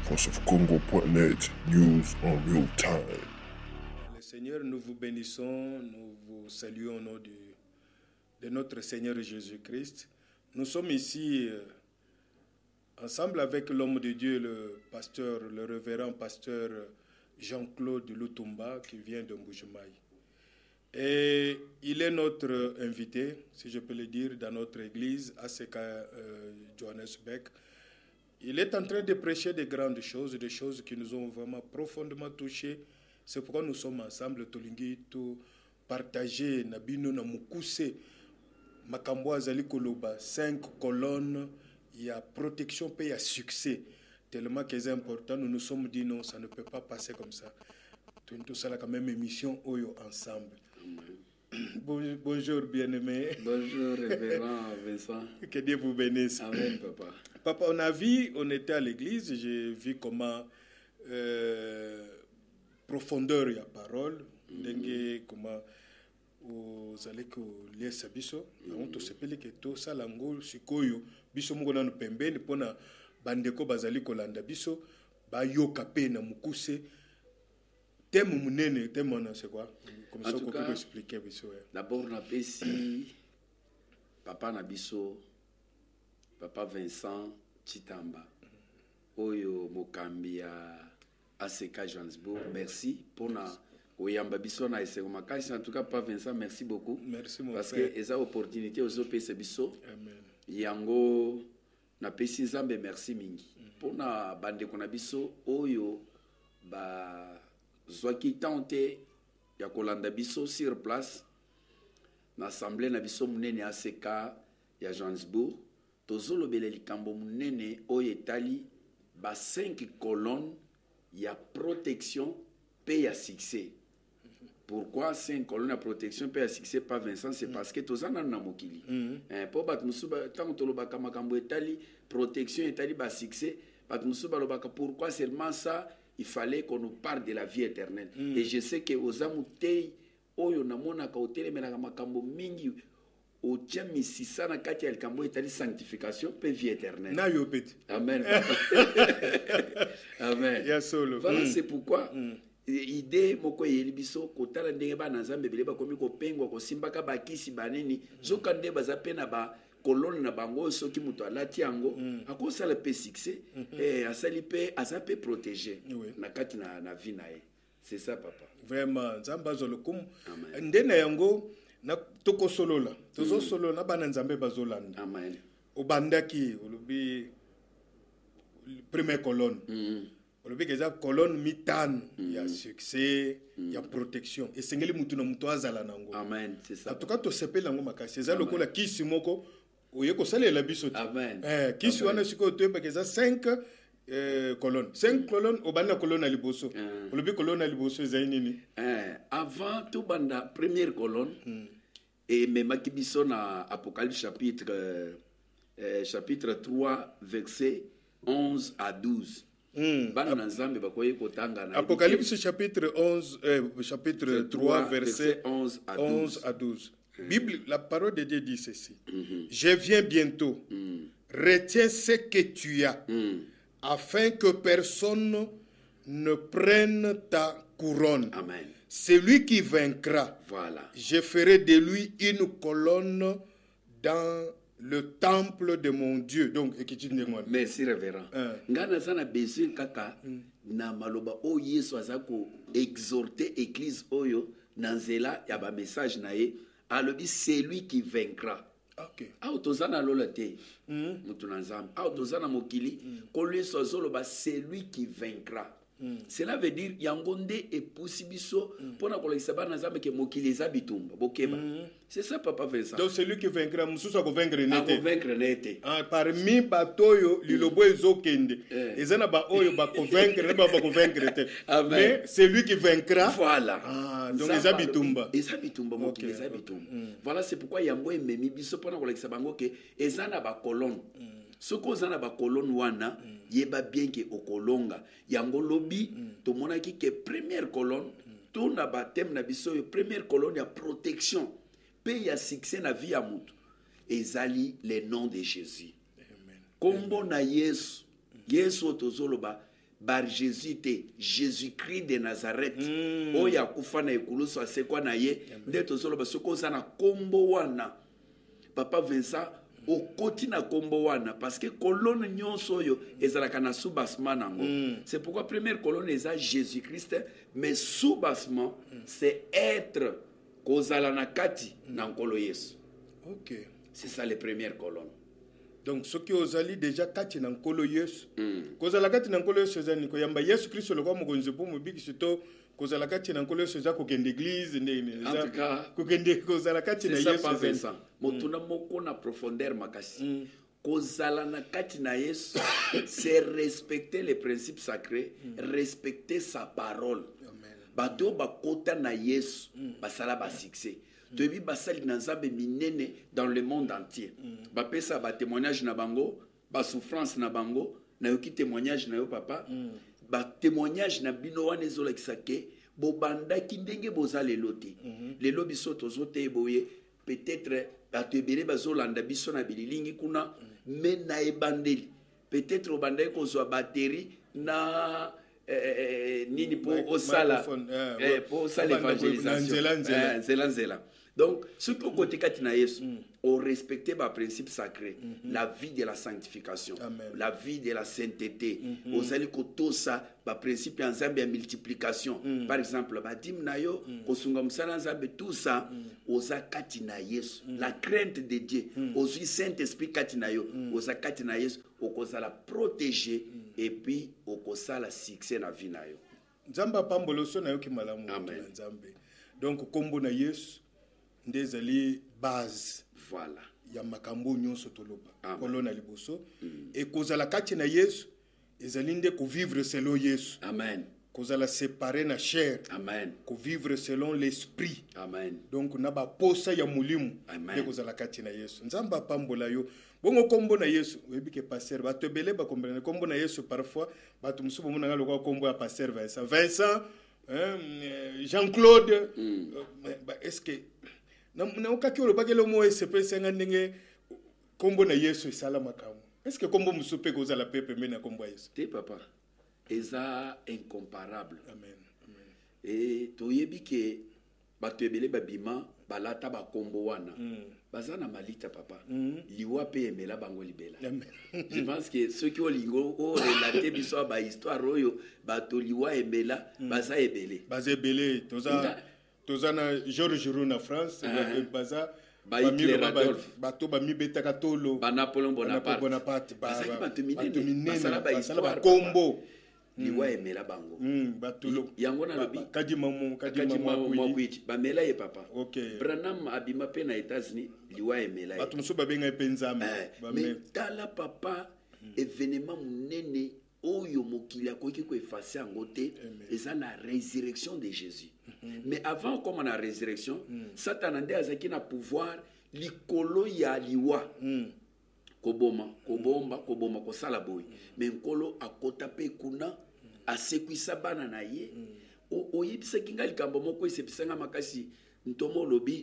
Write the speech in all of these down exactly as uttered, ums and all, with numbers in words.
voice of congo point net, news en real time. Le Seigneur, nous vous bénissons, nous vous saluons au nom du, de notre Seigneur Jésus-Christ. Nous sommes ici euh, ensemble avec l'homme de Dieu, le pasteur, le révérend pasteur Jean-Claude Lutumba, qui vient de Mbujimaï. Et il est notre invité, si je peux le dire, dans notre église, A C K euh, Johannesburg. Il est en train de prêcher de grandes choses, des choses qui nous ont vraiment profondément touchés. C'est pourquoi nous sommes ensemble, Tolingi, tout partager, Nabino, Namukuse, Makambo Azali Koloba, cinq colonnes, il y a protection, puis il y a succès. Tellement que c'est important, nous nous sommes dit non, ça ne peut pas passer comme ça. Tout ça, la même émission, Oyo, ensemble. Bonjour, bien-aimé. Bonjour, révérend Vincent. Que Dieu vous bénisse. Amen, papa. Papa, on a vu, on était à l'église, j'ai vu comment euh, profondeur il y a parole, mm-hmm. comment vous allez que les sabiso, on te s'appelle que tout ça lango sikoyo, biso mungo na pembeni pona bandeko bazali kolanda biso, ba yoka pe na mukuse. Thème munene, thème on c'est quoi? Comme ça qu'on peut expliquer biso. D'abord na pesi papa na biso, papa Vincent Chitamba, oyo mokambi ya A C K Johannesburg. Merci pour na oyamba biso na eseko makasi. En tout cas, papa Vincent, merci beaucoup. Merci mon parce frère. que eza opportunité ozo pesa biso. Amen. Yango na pesi Nzambe merci mingi. Mm-hmm. Pour na bandeko na biso oyo ba zwaki tante ya kolanda biso sur place na assemblée na biso munene A C K ya Johannesburg. Tozolobela likambo munene oyo etali ba cinq colonnes ya protection pe ya succès. Pourquoi cinq colonnes ya protection pe ya succès, pas Vincent? C'est mm. parce que tozana na mokili. Mm. Eh, po bat musuba tango tolobaka makambo etali protection etali ba succès, bat musuba lobaka pourquoi seulement ça il fallait qu'on nous parle de la vie éternelle. Mm. Et je sais que aux amutei oyo namona ka otelemela makambo mingi o tchami sisana kati ya likambo etali sanctification pe vie éternelle. Na yo peti. Amen. Amen. Ya solo. Voilà, mm. c'est pourquoi mm. idée moko yeli biso kotala ndenge ba na Nzambe bele ba komi ko pengwa ko simbaka bakisi banini mm. zokande baza pena ba kolone na bango soki muto alati yango mm. akosala pe succès mm -hmm. eh asali pe asape protéger oui. na kati na na vie na ye. C'est ça papa. Vraiment Nzamba zolokum ndena yango na toko solola tozo mm. solo na bana Nzambe bazolanda. Amen. Obandaki olobi première colonne. Mm. Olobi keza colonne mitane mm. ya succès mm. ya protection et sengeli mutu na mutu azala nango. Amen, c'est ça. En tout cas to sepela ngo makasi eza lokola kisi moko oye ko salela biso. Amen. Eh kisi wana siko to pe keza cinq euh, colonnes. cinq mm. colonnes obanda colonne à liboso. Mm. Olobi colonne à liboso eza nini? Eh avant tout banda première colonne mm. et même kibiso na Apocalypse chapitre euh, chapitre trois verset onze à douze. Mm. Apocalypse chapitre onze, euh, chapitre trois, verset onze à douze. Mm. Bible, la parole de Dieu dit ceci. Mm-hmm. Je viens bientôt. Mm. Retiens ce que tu as, mm. afin que personne ne prenne ta couronne. Amen. Celui qui vaincra, voilà. je ferai de lui une colonne dans le temple de mon Dieu. Donc, merci révérend. Ngana sana besoin kaka na maloba o Yesu azako exhorter église oyo nanzela ya ba message na ye alobi c'est lui qui vaincra. OK. Autozana lolate. Mutu nanzam. Autozana mokili ko lui sozoloba c'est lui qui vaincra. Mm. Cela veut dire yangonde et possibiso pour na kolekisa bana Nzambe ke mokili za bitumba bokeba. Mm. C'est ça papa Vincent. Donc celui qui vaincra mususa ko vaincre nete. A vaincre nete. Ah parmi batoyo lilobo ezokende. Ezana ba oyo ba convaincre ba ba convaincre te. Mais celui qui vaincra. Voilà. Ah donc eza bitumba. Eza bitumba mokili eza bitumba. Voilà c'est pourquoi yango ememi biso pour na kolekisa bango ke ezana ba colonne. Soko zana ba colonne wana mm. yeba bien ke okolonga yango lobi mm. to monaki ke première colonne mm. to na ba thème na biso yo première colonne ya protection pe ya succès na vie ya mutu ezali le nom de Jésus. Amen. Kombo na Yesu mm. Yesu tozoloba bar Jésus te Jésus-Christ de Nazareth mm. oyo akufa na ekulusu asekwa na ye nde tozoloba soki oza na kombo wana papa Vincent okoti na kombo wana parce que colonne nyonso oyo ezalaka na sous-bassement nango mm. c'est pourquoi première colonne eza Jésus-Christ mais sous-bassement mm. c'est être kozala na kati mm. na nkolo Yesu. OK, c'est ça les premières colonnes. Donc ce qui ozali déjà kati na nkolo Yesu mm. kozala kati na nkolo Yesu ezani koyamba Yesu Kristo lokwa mokonzi po mobiki sito kozala kati na nkolo Yesu eza kokende église ndeni en tout cas kokende kozala kati na Yesu ezani motuna moko na profondeur makasi mm. kozala na kati na Yesu c'est respecter les principes sacrés mm. respecter sa parole. Amen. Bato bakota na Yesu mm. basala ba succès toyebi basali na nzambe minene dans le monde entier mm. bapesa ba témoignage na bango ba souffrance na bango na yoki témoignage na yo papa mm. ba témoignage na bino wana ezolakisa ke bobandaki ndenge boza lelo te mm -hmm. lelo biso tozote boye peut-être bato ebele bazolanda biso na bililingi kuna mm. me na ebandeli peut-être obandaki kozwa batterie na eh, nini po osala eh, po osala évangélisation nzela nzela. Donc ce que côté katina Yesu on respectait ba principe sacré mm -hmm. la vie de la sanctification. Amen. La vie de la sainteté mm -hmm. osali kotosa ba principe en nzambe ya multiplication mm -hmm. par exemple ba dim na yo mm -hmm. kosunga musala nzambe tout ça mm -hmm. oza katina Yesu mm -hmm. la crainte de Dieu mm -hmm. ozi Saint Esprit katina yo mm -hmm. oza katina Yesu okozala protéger mm -hmm. et puis okosala succès na vie na yo nzamba pambolo so na yo ki malamu na nzambe. Donc kombo na Yesu ndezali base voilà ya makambo nyonso toloba kolona liboso mm. et kozala kati na Yesu ezali nde ko vivre selon Yesu. Amen. Kozala séparé na chair. Amen. Ko vivre selon l'esprit. Amen. Donc na ba posa ya mulimu nde kozala kati na Yesu nzamba pambola yo bongo kombo na Yesu webi ke pasteur batebele ba comprendre kombo na Yesu parfois batu musubo mona ngalo kombo ya pasteur Vincent Vincent hein, Jean-Claude mm. euh, est-ce que na na okaki olobakelo mo esp senga ndenge kombo na Yesu esala makambo est-ce que kombo musupe koza la pepe mena kombo Yesu te papa eza incomparable. Amen. Amen. Et toyebi ke bato ebele babima balata ba kombo wana mm. bazana malita papa mm. liwa pe emela bango libela. Amen. Je pense que ceux qui olingo o relater biso ba histoire oyo bato liwa emela mm. baza ebele baza ebele toza tozana Georges Roux na France uh -huh. baza ba Hitler bato ba mibeta katolo ba Napoléon Bonaparte Bonaparte ba bato minene basala ba histoire ba kombo liwa emela bango mm batulo yango na lobi kadi mamu kadi mamu kuichi ba mela ye papa. OK. Branham abima pe na États-Unis liwa emela ye bato muso babenga epenzame ba me tala papa événement munene oyo mokili akoki ko effacer yango te eza la résurrection de Jésus. Mm-hmm. Mais avant comme na résurrection mm. Satan ande azaki na pouvoir likolo ya liwa mm. koboma kobomba koboma kosala boy mm. mais nkolo akota pe kuna mm. asekwisa bana na ye mm. oyebisa kinga likambo moko esepesanga makasi ntomo lobi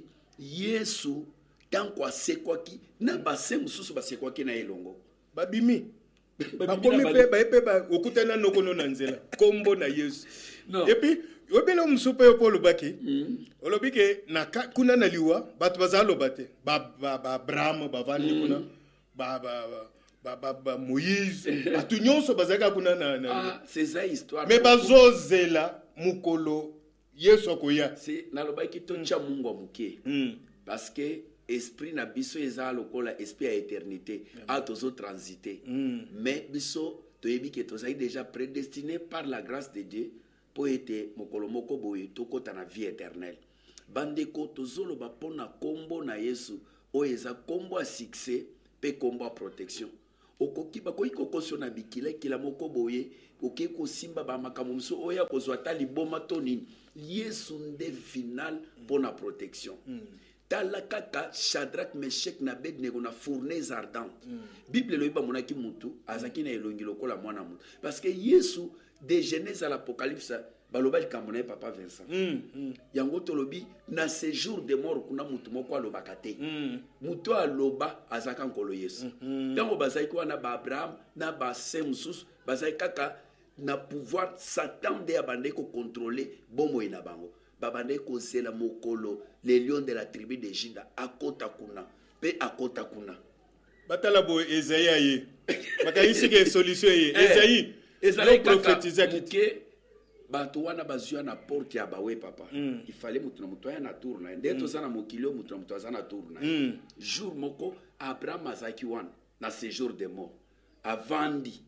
Yesu tanko asekwaki na base mususu basekwaki na elongo babimi bakomi pe ba epe ba okutana nokono na nzela kombo na Yesu no. Et puis obele musupe yo polo baki mm. olobike na kuna na liwa batu bazalo bate ba ba ba Abraham bavandi mm. kuna ba ba ba ba, ba Moïse batu nyonso bazaka kuna na, na ah c'est ça histoire mais bazozela mukolo Yesu akoya c'est na lobaki to cha Mungu amuke mm. parce que esprit na biso eza lokola esprit à éternité a tozo transiter mm. mais biso toyebi ke toza déjà prédestiné par la grâce de Dieu pour être mokolo moko boye tokota na vie éternelle bandeko tozolo ba pona kombo na Yesu o eza kombo a succès pe kombo a protection okoki bakoki kokosio na bikila kila moko boye okoki kosimba ba makambo muso oya kozwa ta liboma to nini Yesu nde final pona protection mm. Tala kaka Shadrach, Meshach na Abednego na fournaise ardente. Mm. Bible loiba monaki mutu azaki na elongi lokola mwana mutu parce que Yesu de Genèse à l'Apocalypse baloba likamona papa Vincent. Mm. Mm. Yango tolobi na séjour de mort kuna mutu moko alobaka te. Mm. Mutu aloba azaka nkolo Yesu. Mm. Tango bazaki wana ba Abraham na ba Semsus bazaki kaka na pouvoir Satan nde abande ko contrôler bomoi na bango babande ko zela mokolo les lions de la tribu de Juda akota kuna pe akota kuna batala bo Esaïe ye bakayisi ke solution ye Esaïe Esaïe prophétiser que bato wana bazua na porte ya bawe papa mm. il fallait mutu na mutu ya na tour na ndeto mm. sana mokilo mutu na mutu ya na tour na mm. jour moko Abraham azaki wana na séjour de mort avandi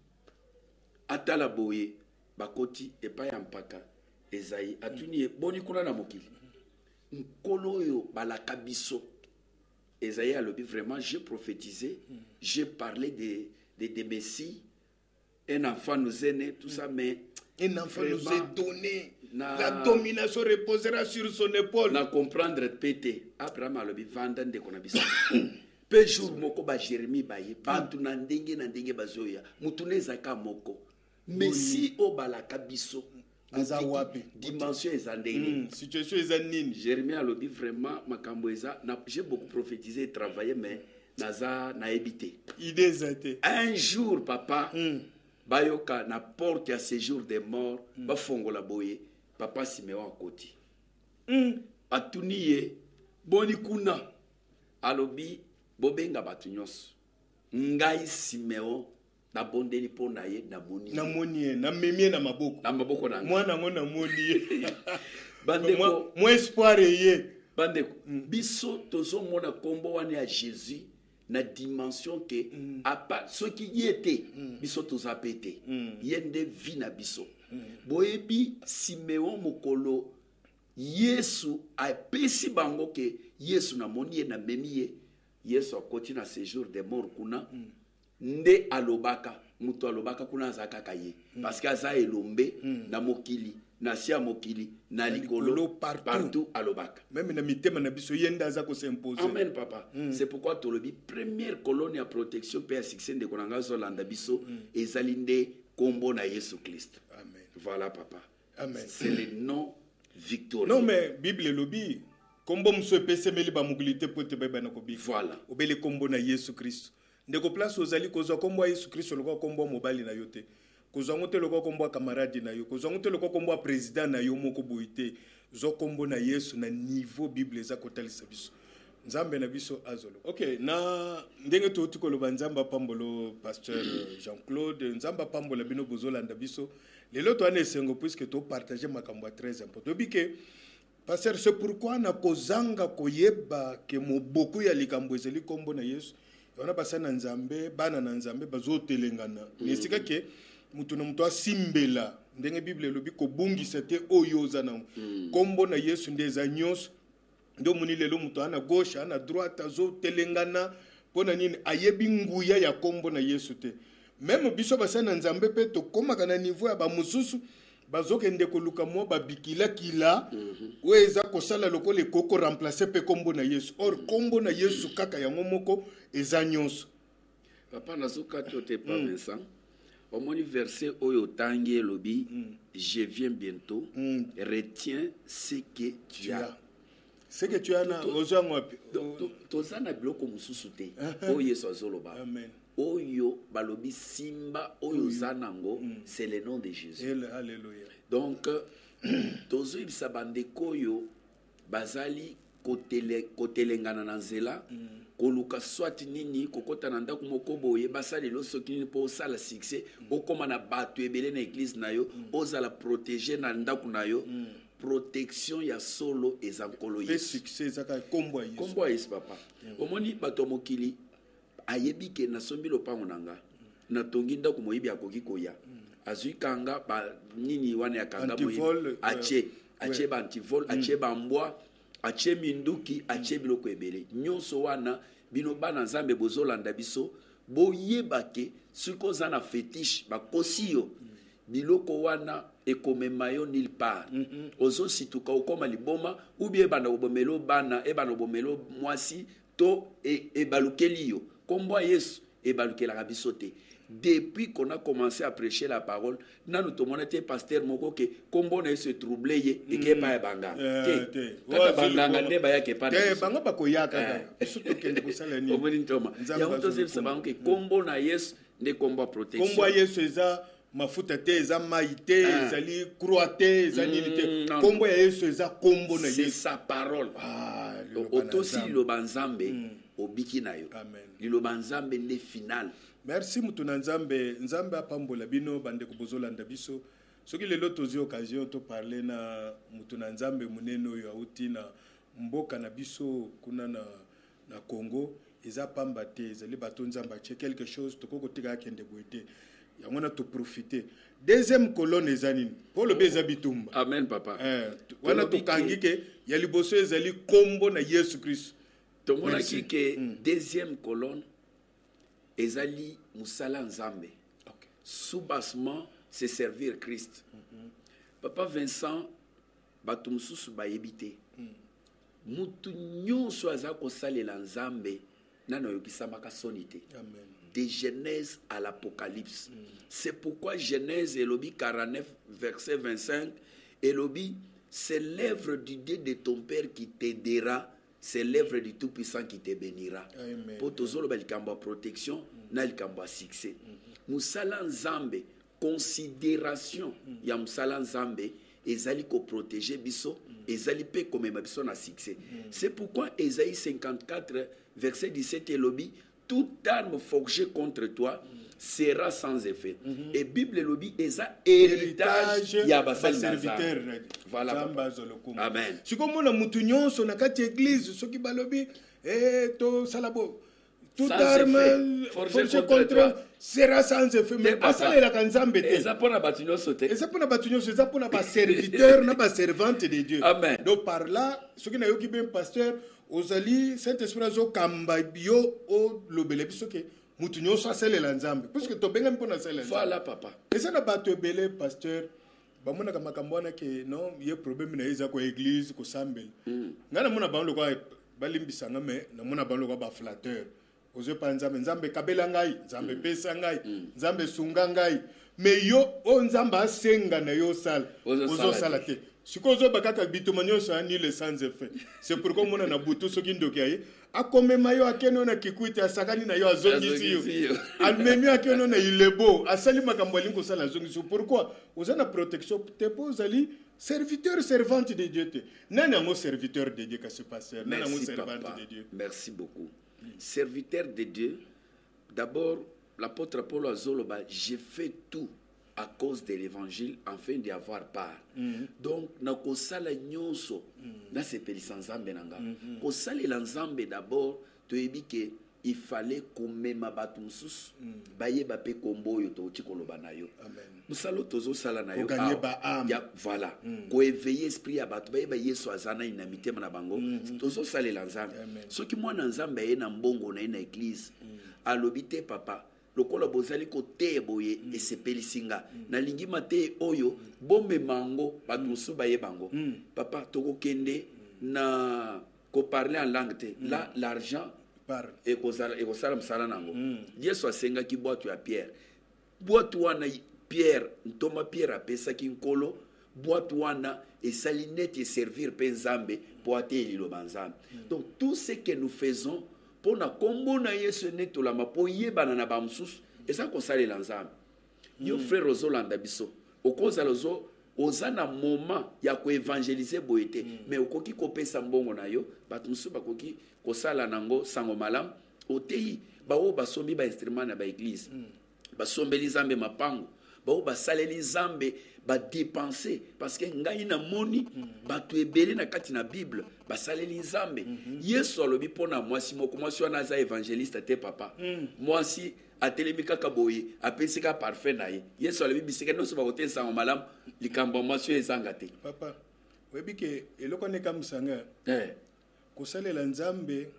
atala boye bakoti epa ya mpaka Esaïe atuni mm. boni kuna na mokili nkolo yo balaka biso Esaïe alobi vraiment j'ai prophétisé mm. j'ai parlé de de, de Messie un enfant nous est né tout mm. ça mais un enfant nous est donné. Na, la domination reposera sur son épaule. Na comprendre pété. Abraham alobi vanda nde kona biso. Pe jour moko ba Jérémie baye bantu na ndenge na ndenge bazoya. Mutuneza ka moko. Messi o balaka biso. Aza wapi dimension ezandeli. Mm, situation ezanini. Jérémie alobi vraiment makambo eza na j'ai beaucoup prophétisé et travaillé mais naza na habité. Idée zate. Un jour papa mm. bayoka na porte ya séjour des morts mm. bafongola boye papa Simeon akoti mm. atuniye boni kuna alobi bobenga batu nyonso ngai Simeon na bondeli po na ye na moni na moni na memie na maboko na maboko na mwana ngo na moni bandeko mo espoir ye bandeko mm. biso tozo mona kombo wana ya Jésus na dimension que mm. apa ce qui y était mm. biso tozapete mm. yende vi na biso mm. boyebi Simeon mokolo Yesu apesi bango ke Yesu na moni na memi Yesu akoti na séjour des morts kuna mm. nde alobaka muto alobaka kuna azaka kaye mm. parce que aza elombe mm. na mokili na sia mokili na likolo partout, partout alobaka même na mitema na biso yenda za ko s'imposer. Amen papa mm. c'est pourquoi tolobi première colonne ya protection pe ya succès de konanga zolanda biso mm. ezalinde kombo na Yesu Christ. Amen. Voilà papa. Amen. C'est le nom victorieux. Non mais Bible lobi kombo mso pesemeli ba mugilité pote beba na ko bi. Voilà. Obele kombo na Yesu Christ. Ndeko place ozali ko zo kombo ya Yesu Christ lokwa kombo mobali na yote. Kozango te lokwa kombo camarade na yo, kozango te lokwa kombo président na yo moko boité, zo kombo na Yesu na niveau Bible za kotalisa biso. Nzambe na biso azolo. OK, na ndenge to tukoloba nzamba pambolo pasteur Jean-Claude, nzamba pambola bino bozolanda biso. Lelo to ane sengo puisque to partager makambo très important. Bike pasteur c'est pourquoi na kozanga koyeba ke moboko ya likambo ezeli kombo na Yesu. Yona basana nzambe, bana na nzambe bazotelengana. Nesika ke mutu na mutu asimbela ndenge Bible lobi ko bungisa te oyo zana mm. kombo na Yesu ndeza nyos ndo muni lelo mutu ana gauche ana droite azo telengana pona nini ayebi nguya ya kombo na Yesu te même biso basana nzambe pe to koma kana niveau ya ba mususu bazoke ndeko luka mo babikila kila mm -hmm. weza kosala lokole koko remplacer pe kombo na Yesu or kombo na Yesu kaka ya ngomoko eza nyos papa nazuka tote pa Vincent au moni verset oyo tangi elobi mm. je viens bientôt mm. retiens ce que tu, tu as. as ce que tu as na ozango api tozana biloko mususu te oyo Yesu azoloba amen oyo balobi simba oyo zanango mm. c'est le nom de Jésus. Alléluia. Donc tozo ibisa bandeko oyo bazali kotele kotelengana na nzela mm. koluka swati nini kokota na ndako moko boye basali lo sokini po sala succès mm. okoma na bato ebele na église na yo mm. ozala protéger na ndako na yo mm. protection ya solo ezankolo Yesu. Le succès zaka kombo Yesu. Kombo Yesu papa. Mm. Omoni bato mokili ayebi ke na sombi lopango nanga mm. na tongi ndako moyibi akoki koya mm. azui kanga ba nini wana ya kanga moyibi ache uh, ache ba antivol mm. ache ba mbwa ache minduki ache biloko ebele nyonso wana bino bana nzambe bozolanda biso boyeba ke siko za na fétiche bakosi yo biloko wana ekomema yo nulle part mm -hmm. ozo situka okoma liboma ubi ebanda obomelo bana ebanda obomelo mwasi to e, ebalukeli yo kombo Yesu ebalukela biso te. Depuis qu'on a commencé à prêcher la parole, nous nous avons été pasteur moko ke kombo na se troubler ye et ke pa banga. Te. Kata banga ne ba ya ke pa. Te banga ba ko yaka. Surtout que ndiko sala ni. Omoni ntoma. Ya mto se sabango ke kombo na Yesu ne kombo protection. Kombo Yesu eza mafuta te eza mai te ezali croix te ezali te kombo ya Yesu eza kombo na Yesu. C'est sa parole. Ah, otosi liloba nzambe obiki na yo. Amen. Liloba nzambe nde final. Merci mutu na nzambe nzambe apambola bino bande ko bozolanda biso soki lelo tozi occasion to parler na mutu na nzambe munene oyo auti na mboka na biso kuna na na Congo eza pamba te ezali bato nzambe atie quelque chose tokoko tika kende boite yango na to profiter. Deuxième colonne eza nini po lobe eza bitumba. Amen papa. Eh wana tokangi ke ya liboso ezali kombo na Yesu Christ. Tomona ki ke deuxième colonne ezali musala nzambe. Okay. Soubassement c'est servir Christ. Mm-hmm. Papa Vincent bato mususu bayebite. Mm. Mutu nyonso aza kosalela nzambe nano yokisamaka sonite. Amen. De Genèse à l'Apocalypse. Mm. C'est pourquoi Genèse elobi quarante-neuf verset vingt-cinq elobi c'est l'œuvre du Dieu de ton père qui t'aidera, c'est l'œuvre du Tout-Puissant qui te bénira. Pour tozolo balikambo protection na likambo succès. Musala nzambe considération ya musala nzambe ezali ko protéger biso ezali pe komema biso na succès. C'est pourquoi Ésaïe cinquante-quatre verset dix-sept elobi toute arme forgée contre toi sera sans effet. Mm-hmm. Et Bible lobi eza héritage ya basali serviteur. Voilà. Amen. Si comme on mutu nyonso na kati église soki balobi eh to salabo toute arme forgée contre toi sera sans effet. Mais asala la kanzambe te. Eza pona batu nyonso te. Eza pona batu nyonso eza pona ba serviteur na ba servante de Dieu. Amen. Donc par là soki na yoki ben pasteur ozali Saint-Esprit azo kamba bio o lobele biso ke mutu nyonso asalela nzambe puisque tobenga mpona salela nzambe. Voilà papa. Eza na bato ebele pasteur bamona kama kambona ke non ye problème na eza ko église ko sambela. Mm. Ngana mona ba lokwa balimbisanga me na mona ba lokwa ba flatteur. Ozo pa nzambe nzambe kabela ngai nzambe mm. pesa ngai mm. nzambe sunga ngai me yo o nzambe asenga na yo sala ozo sala te. Sikozo bakaka bituma nyonso anile sans effet. C'est pourquoi mona na butu soki ndoki aye akomema yo akeno na kikuiti asakani na yo azongisi yo almemi akeno na ilebo asali makambo alingo sala azongisi. Pourquoi ozana protection te pozali serviteur servante de Dieu te nani ngo serviteur de Dieu ka se passer nani ngo servante de Dieu. Merci beaucoup. Mm. Serviteur de Dieu d'abord l'apôtre Paul azoloba j'ai fait tout à cause de l'évangile afin d'y avoir part. Mm-hmm. Donc na kosala nyonso mm-hmm. na sepelisa nzambe nanga. Mm-hmm. Kosala nzambe d'abord toyebi ke il fallait komema batu mususu mm-hmm. bayeba pe kombo yo to tikoloba na yo. Amen. Musalo tozo sala na yo. Ya voilà. Mm-hmm. Ko éveiller esprit ya batu bayeba Yesu azana inamité na bango. Mm-hmm. Tozo sala nzambe. Soki mwana nzambe ye na mbongo na na église. Mm-hmm. Alobite papa lokola bozali kote boye mm. esepelisinga mm. na lingima te oyo mm. bombe mango batu musu baye bango mm. papa toko kende mm. na ko parler en langue te mm. là l'argent par et kozala et kozala msala nango mm. Yesu asenga ki boîte ya Pierre boîte wana Pierre ntoma Pierre apesa ki nkolo boîte wana et salinette et servir pe nzambe boîte elilo banzambe mm. Donc tout ce que nous faisons pour na kombo na Yesu netola mapo yebana na bamsusu eza kosalela nzambe. Yo mm. frère ozolanda biso okoza lozo ozana moment ya ko évangéliser boyete mm. mais okoki kopesa mbongo na yo batu musu bakoki kosala nango sango malam otei bawo basombi ba instrument na ba église mm. basombeli nzambe mapango bawo basaleli nzambe ba dépenser parce que ngai na moni mm. batu ebele na kati na Bible basaleli nzambe mm-hmm. Yesu alobi pona mwasi moko mwasi wana za évangéliste te papa mm. mwasi atelemi kaka boye apesi ka parfait na ye Yesu alobi bisika noso ba kotensa malam likambo mwasi ezanga te papa webi ke eloko ne kamsanga eh kosalela nzambe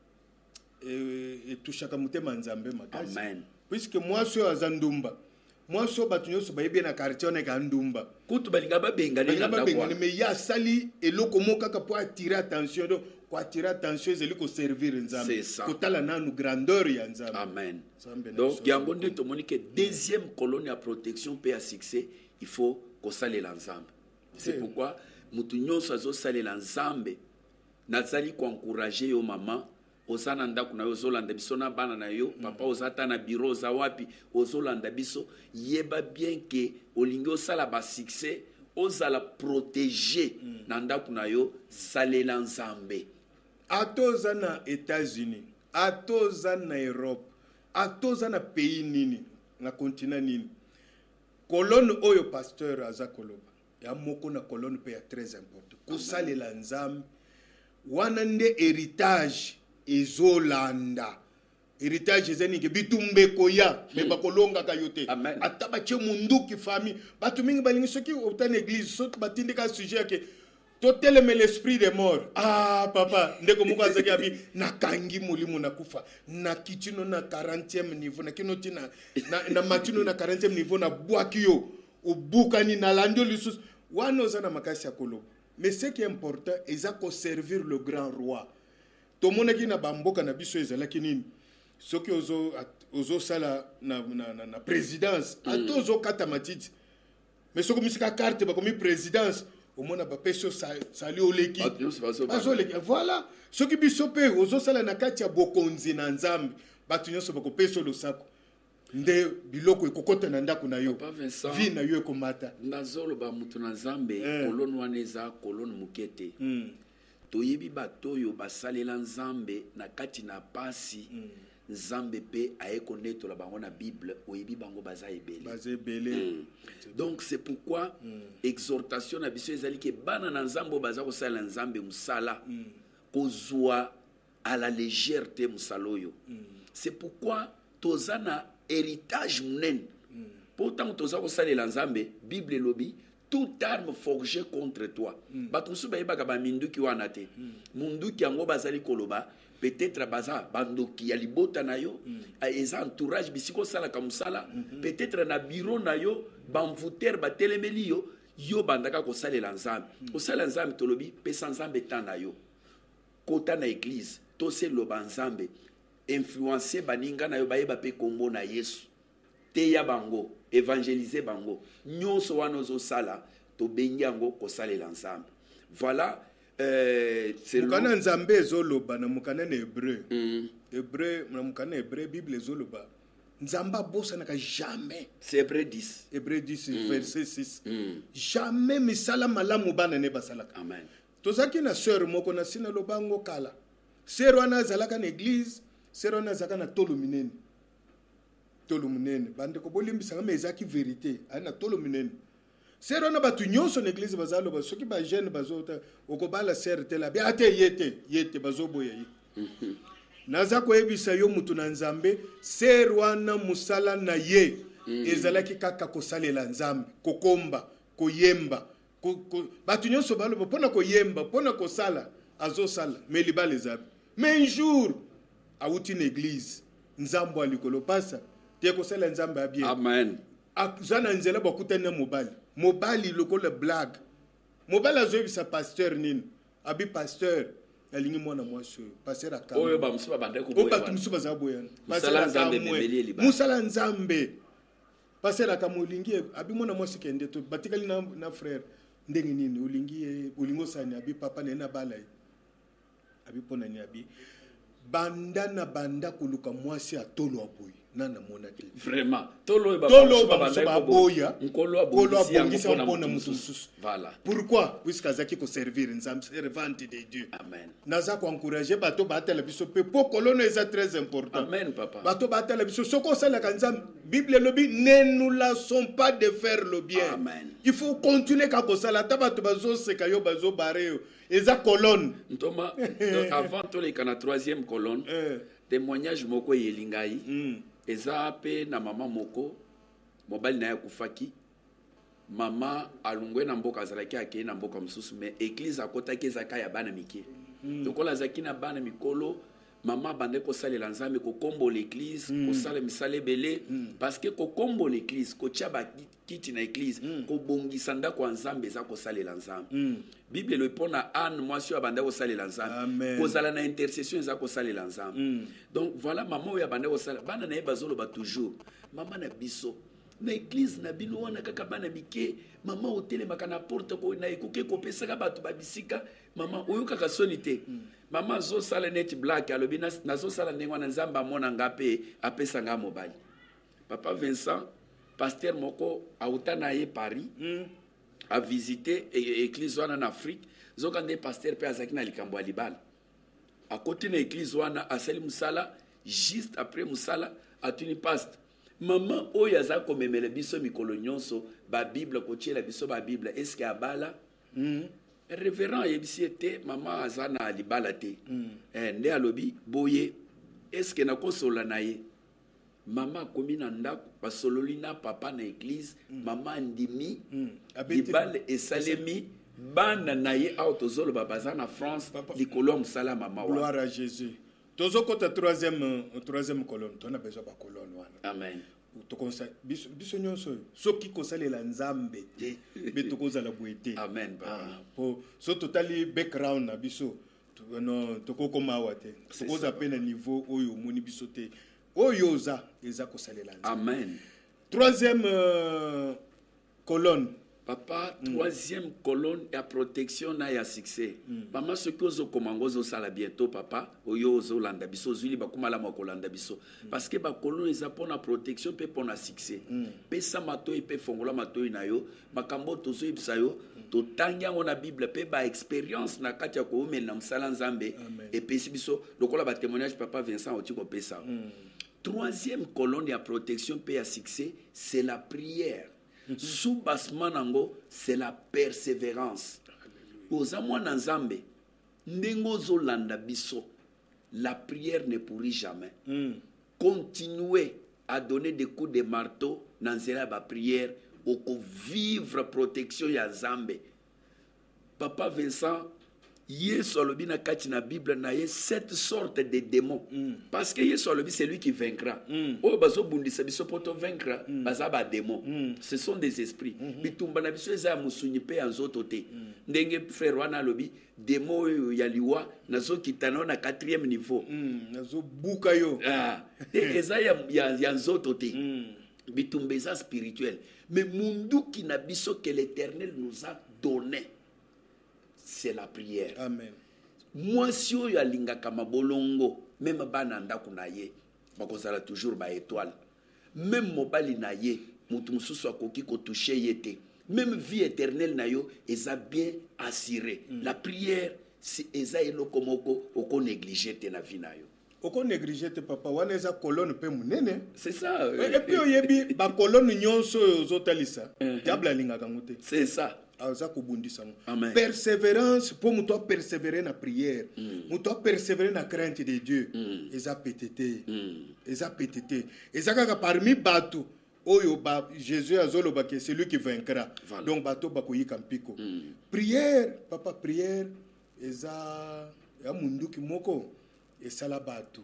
e etushaka mutema nzambe makasi. Amen. Puisque mwasi azandumba moi so batu nyonso bayebi na quartier na kandumba kutu balinga babengani na ndako mais ya sali eloko moka ka pour attirer attention donc pour attirer attention ezeli ko servir nzambe kotala nanu grandeur ya nzambe. Amen. Donc yango nde tomoni ke deuxième colonne à protection pe à succès il faut ko salela nzambe. C'est pourquoi mutu nyonso azo salela nzambe nazali ko encourager yo maman oza na ndako na yo ozolanda biso na bana na yo papa oza ata na bureau oza wapi ozolanda biso yeba bien ke olingi osala basuccès ozala protégé na ndako na yo salela nzambe ata oza na États-Unis ata oza na Europe ata oza na pays nini na continent nini colonne oyo pasteur aza koloba ya moko na colonne pe ya très important kosalela nzambe wana nde héritage ezolanda héritage ezani ke bitumbe koya me bakolonga kayote ata bache munduki famille batu mingi balingi soki otana église soki batindika sujet ke toteleme l'esprit de mort ah papa ndeko moko azaki abi nakangi molimo nakufa na kitino na quarantième niveau na kinoti na na, na matino na quarantième niveau na bwaki yo obukani na lando lisusu wana ozana makasi ya koloba mais ce qui est important eza ko servir le grand roi tomonaki na bamboka na biso ezalaki nini soki ozo ozo sala na na na, na présidence mm. ato ozo kata matiti mais soki misika carte bakomi présidence au moins ba peso sali oleki bazoleki voilà soki biso pe ozo sala na kati ya bokonzi na nzambe batu nyonso bako peso losako nde biloko ekokota na ndako na yo vi na yo ekomata nazoloba mutu na nzambe eh. kolone wana eza kolone mukete mm. toyebi bato oyo basalela nzambe na kati na pasi mm. nzambe pe aye konetola bango na Bible oyebi bango baza ebele baza ebele mm. donc c'est pourquoi mm. exhortation na biso ezali ke bana na nzambe baza kosala nzambe musala mm. kozwa à la légèreté musala oyo mm. c'est pourquoi tozana héritage munene mm. pourtant toza kosalela nzambe Bible lobi toute arme forgée contre toi mm. bato musu bayebaka baminduki wana te mm. munduki yango bazali koloba peut-être baza bandoki ya libota na yo mm. eza entourage bisiko sala kamusala mm -hmm. peut-être na bureau na yo bamvuter batelemeli yo yo bandaka kosalela nzambe mm. kosala nzambe tolobi pesa nzambe tana yo kota na église to se loba nzambe influencer baninga na yo bayeba pe kombo na Yesu teya bango évangéliser bango nyonso wana ozosala to bengi yango kosalela nzambe voilà. Euh, c'est mukana nzambe ezoloba na mukana na hébreu mm. hébreu na mukana hébreu Bible ezoloba nzamba bosa naka jamais c'est hébreu dix hébreu dix mm. verset six mm. jamais misala malamu bana ne basalaka amen tozaki na sœur moko na sina lobango kala sœur wana zalaka na église sœur wana zaka na tolo minene tolo minene bande ko bolimbisa ngame ezaki vérité ana tolo minene sero na batu nyonso na église bazalo ba soki ba jeune bazota okobala serte la bi ate yete yete bazoboya yi naza ko ebisa yo mutu na nzambe serwana musala na ye ezalaki kaka kosalela nzambe kokomba koyemba ko, ko, batu nyonso balo pona koyemba pona kosala azosala mais libale zabi mais un jour awuti na église nzambo alikolo pasa te kosala nzambe abie amen akuzana nzela bakutana mobali mobali lokola blague mobali azoyebisa pasteur nini abi pasteur alingi mwana mwasi oyo pasteur akama oyo ba musuba bande ko boya ba musuba za boya musala nzambe bebeli liba musala nzambe pasteur akama olingi abi mwana mwasi kende to batikali na, na frère ndenge nini olingi olingo sani abi papa nena balai abi pona ni abi banda na banda kuluka mwasi atolo aboyi nana mona te vraiment tolo ba tolo ba ba boya nkolo abongisi yango pona mususu voilà pourquoi puisque azaki ko servir nzambe servante de Dieu amen naza ko encourager bato batela biso pe po kolono eza très important amen papa bato batela biso soko sala kanzam Bible lobi ne nous laissons pas de faire le bien amen il faut continuer ka ko sala tabato bazo seka yo bazo bareo eza colonne ntoma avant to les kana troisième colonne eh. témoignage moko yelingai mm. eza pe na mama moko mobali na ya kufaki mama alungwe na mboka azalaki ake na mboka mususu mais église akotaki ezaka ya bana mike mm. lokola azaki na bana mikolo mama bande kosalela nzambe kokombo l'église mm. kosala misala ebele mm. parce que kokombo l'église kotia bakiti na église mm. kobongisa ndako ya nzambe eza kosalela nzambe mm. bible lepona Anne mwasi oyo abanda kosalela nzambe kozala na intercession eza kosalela nzambe mm. donc voilà mama oyo abanda kosala bana na ye bazoloba toujours mama na biso na église na bino wana kaka bana mike mama otelemaka na porte ko na ekoki kopesaka bato babisika mama oyokaka soni te mama azosala neti black alobi nazosala ndenge wana nzambe amona nga mpe apesa nga mobali. Papa Vincent pasteur moko auta na ye Paris a visité église wana na Afrique zoka nde pasteur mpe azalaki na likambo ya libala à côté na église wana asali musala juste après musala atuni pasteur maman oyo aza komemela biso mikolo nyonso ba bible kotiela biso ba bible est-ce que abala mm. révérend yebisi ete mama aza na libala te mm. eh, nde alobi boye est-ce que nakosola na ye mama akomi na ndako basololi na papa na église mm. mama ndimi mm. libala esalemi bana na ye awa tozoloba baza na France likolo ya mosala ya mama wana. Gloire à Jésus. Tozo kota troisième troisième colonne, on a besoin de colonne wana. Amen. To konsa biso biso nyonso soki kosalela nzambe te be to kozala boete. Amen. Ah, po so totally background na biso no to kokoma wate. To koza pe na niveau oyo moni biso te. Oyo za eza kosalela nzambe. Amen. Troisième euh, colonne. Papa, troisième mm. colonne ya protection na ya succès. Mm. Maman, ce que vous commencez sala bientôt, papa, oyo zo landa biso, zuli ba kumala mo kolanda biso. Parce que ba colonne eza pour na protection pe pour na succès. Mm. Pe sa mato e pe fongola mato na yo, makambo tozo ibsa yo, to tanga na Bible pe ba expérience na kati ya ko mel na msala nzambe et pe biso lokola ba témoignage papa Vincent otiko pe sa. Mm. Troisième colonne ya protection pe ya succès, c'est la prière. Sous-bassement nango, c'est la persévérance. Oza mwana nzambe, ndengo zo landa biso, la prière ne pourrit jamais. Mm. Continuez à donner des coups de marteau dans la prière, au vivre protection ya nzambe. Papa Vincent, Yesu alobi na kati na Bible na ye sept sortes de démons. Mm. Parce que Yesu alobi c'est lui qui vaincra. Mm. Oh bazo bundisa biso poto vaincra, mm. baza ba démons. Mm. Ce sont des esprits. Mm -hmm. Bitumba na biso eza musunyi pe anzoto te. Mm. Ndenge frère wana alobi démon ya liwa nazo kitana na quatrième niveau. Mm. Nazo buka yo. Ah, eza ya ya, ya nzoto te. Mm. Bitumba eza spirituel. Mais mundu ki na biso que l'Éternel nous a donné, c'est la prière. Amen. Moi si oyo alingaka mabolongo, même bana ndako na ye, bakozala toujours ba étoile. Même mobali na ye, mutu mususu akoki ko toucher yete. Même vie éternelle na yo, eza bien assuré. Mm. La prière, c'est eza eloko moko oko négliger te na vie na yo. Oko négliger te papa, wana eza colonne pe munene. C'est ça. Et puis oyebi ba colonne nyonso ozotalisa. Diable alingaka ngote. C'est ça. Amen. Persévérance pour nous persévérer dans la prière, nous mm. persévérer dans la crainte de Dieu. Mm. Eza pétété, mm. eza pétété. Eza kaka parmi bateau, oyo ba Jésus azolo ba que c'est lui qui vaincra. Voilà. Donc bateau ba koyi kampiko. Mm. Prière, papa prière, eza ya mundu ki moko esala bateau.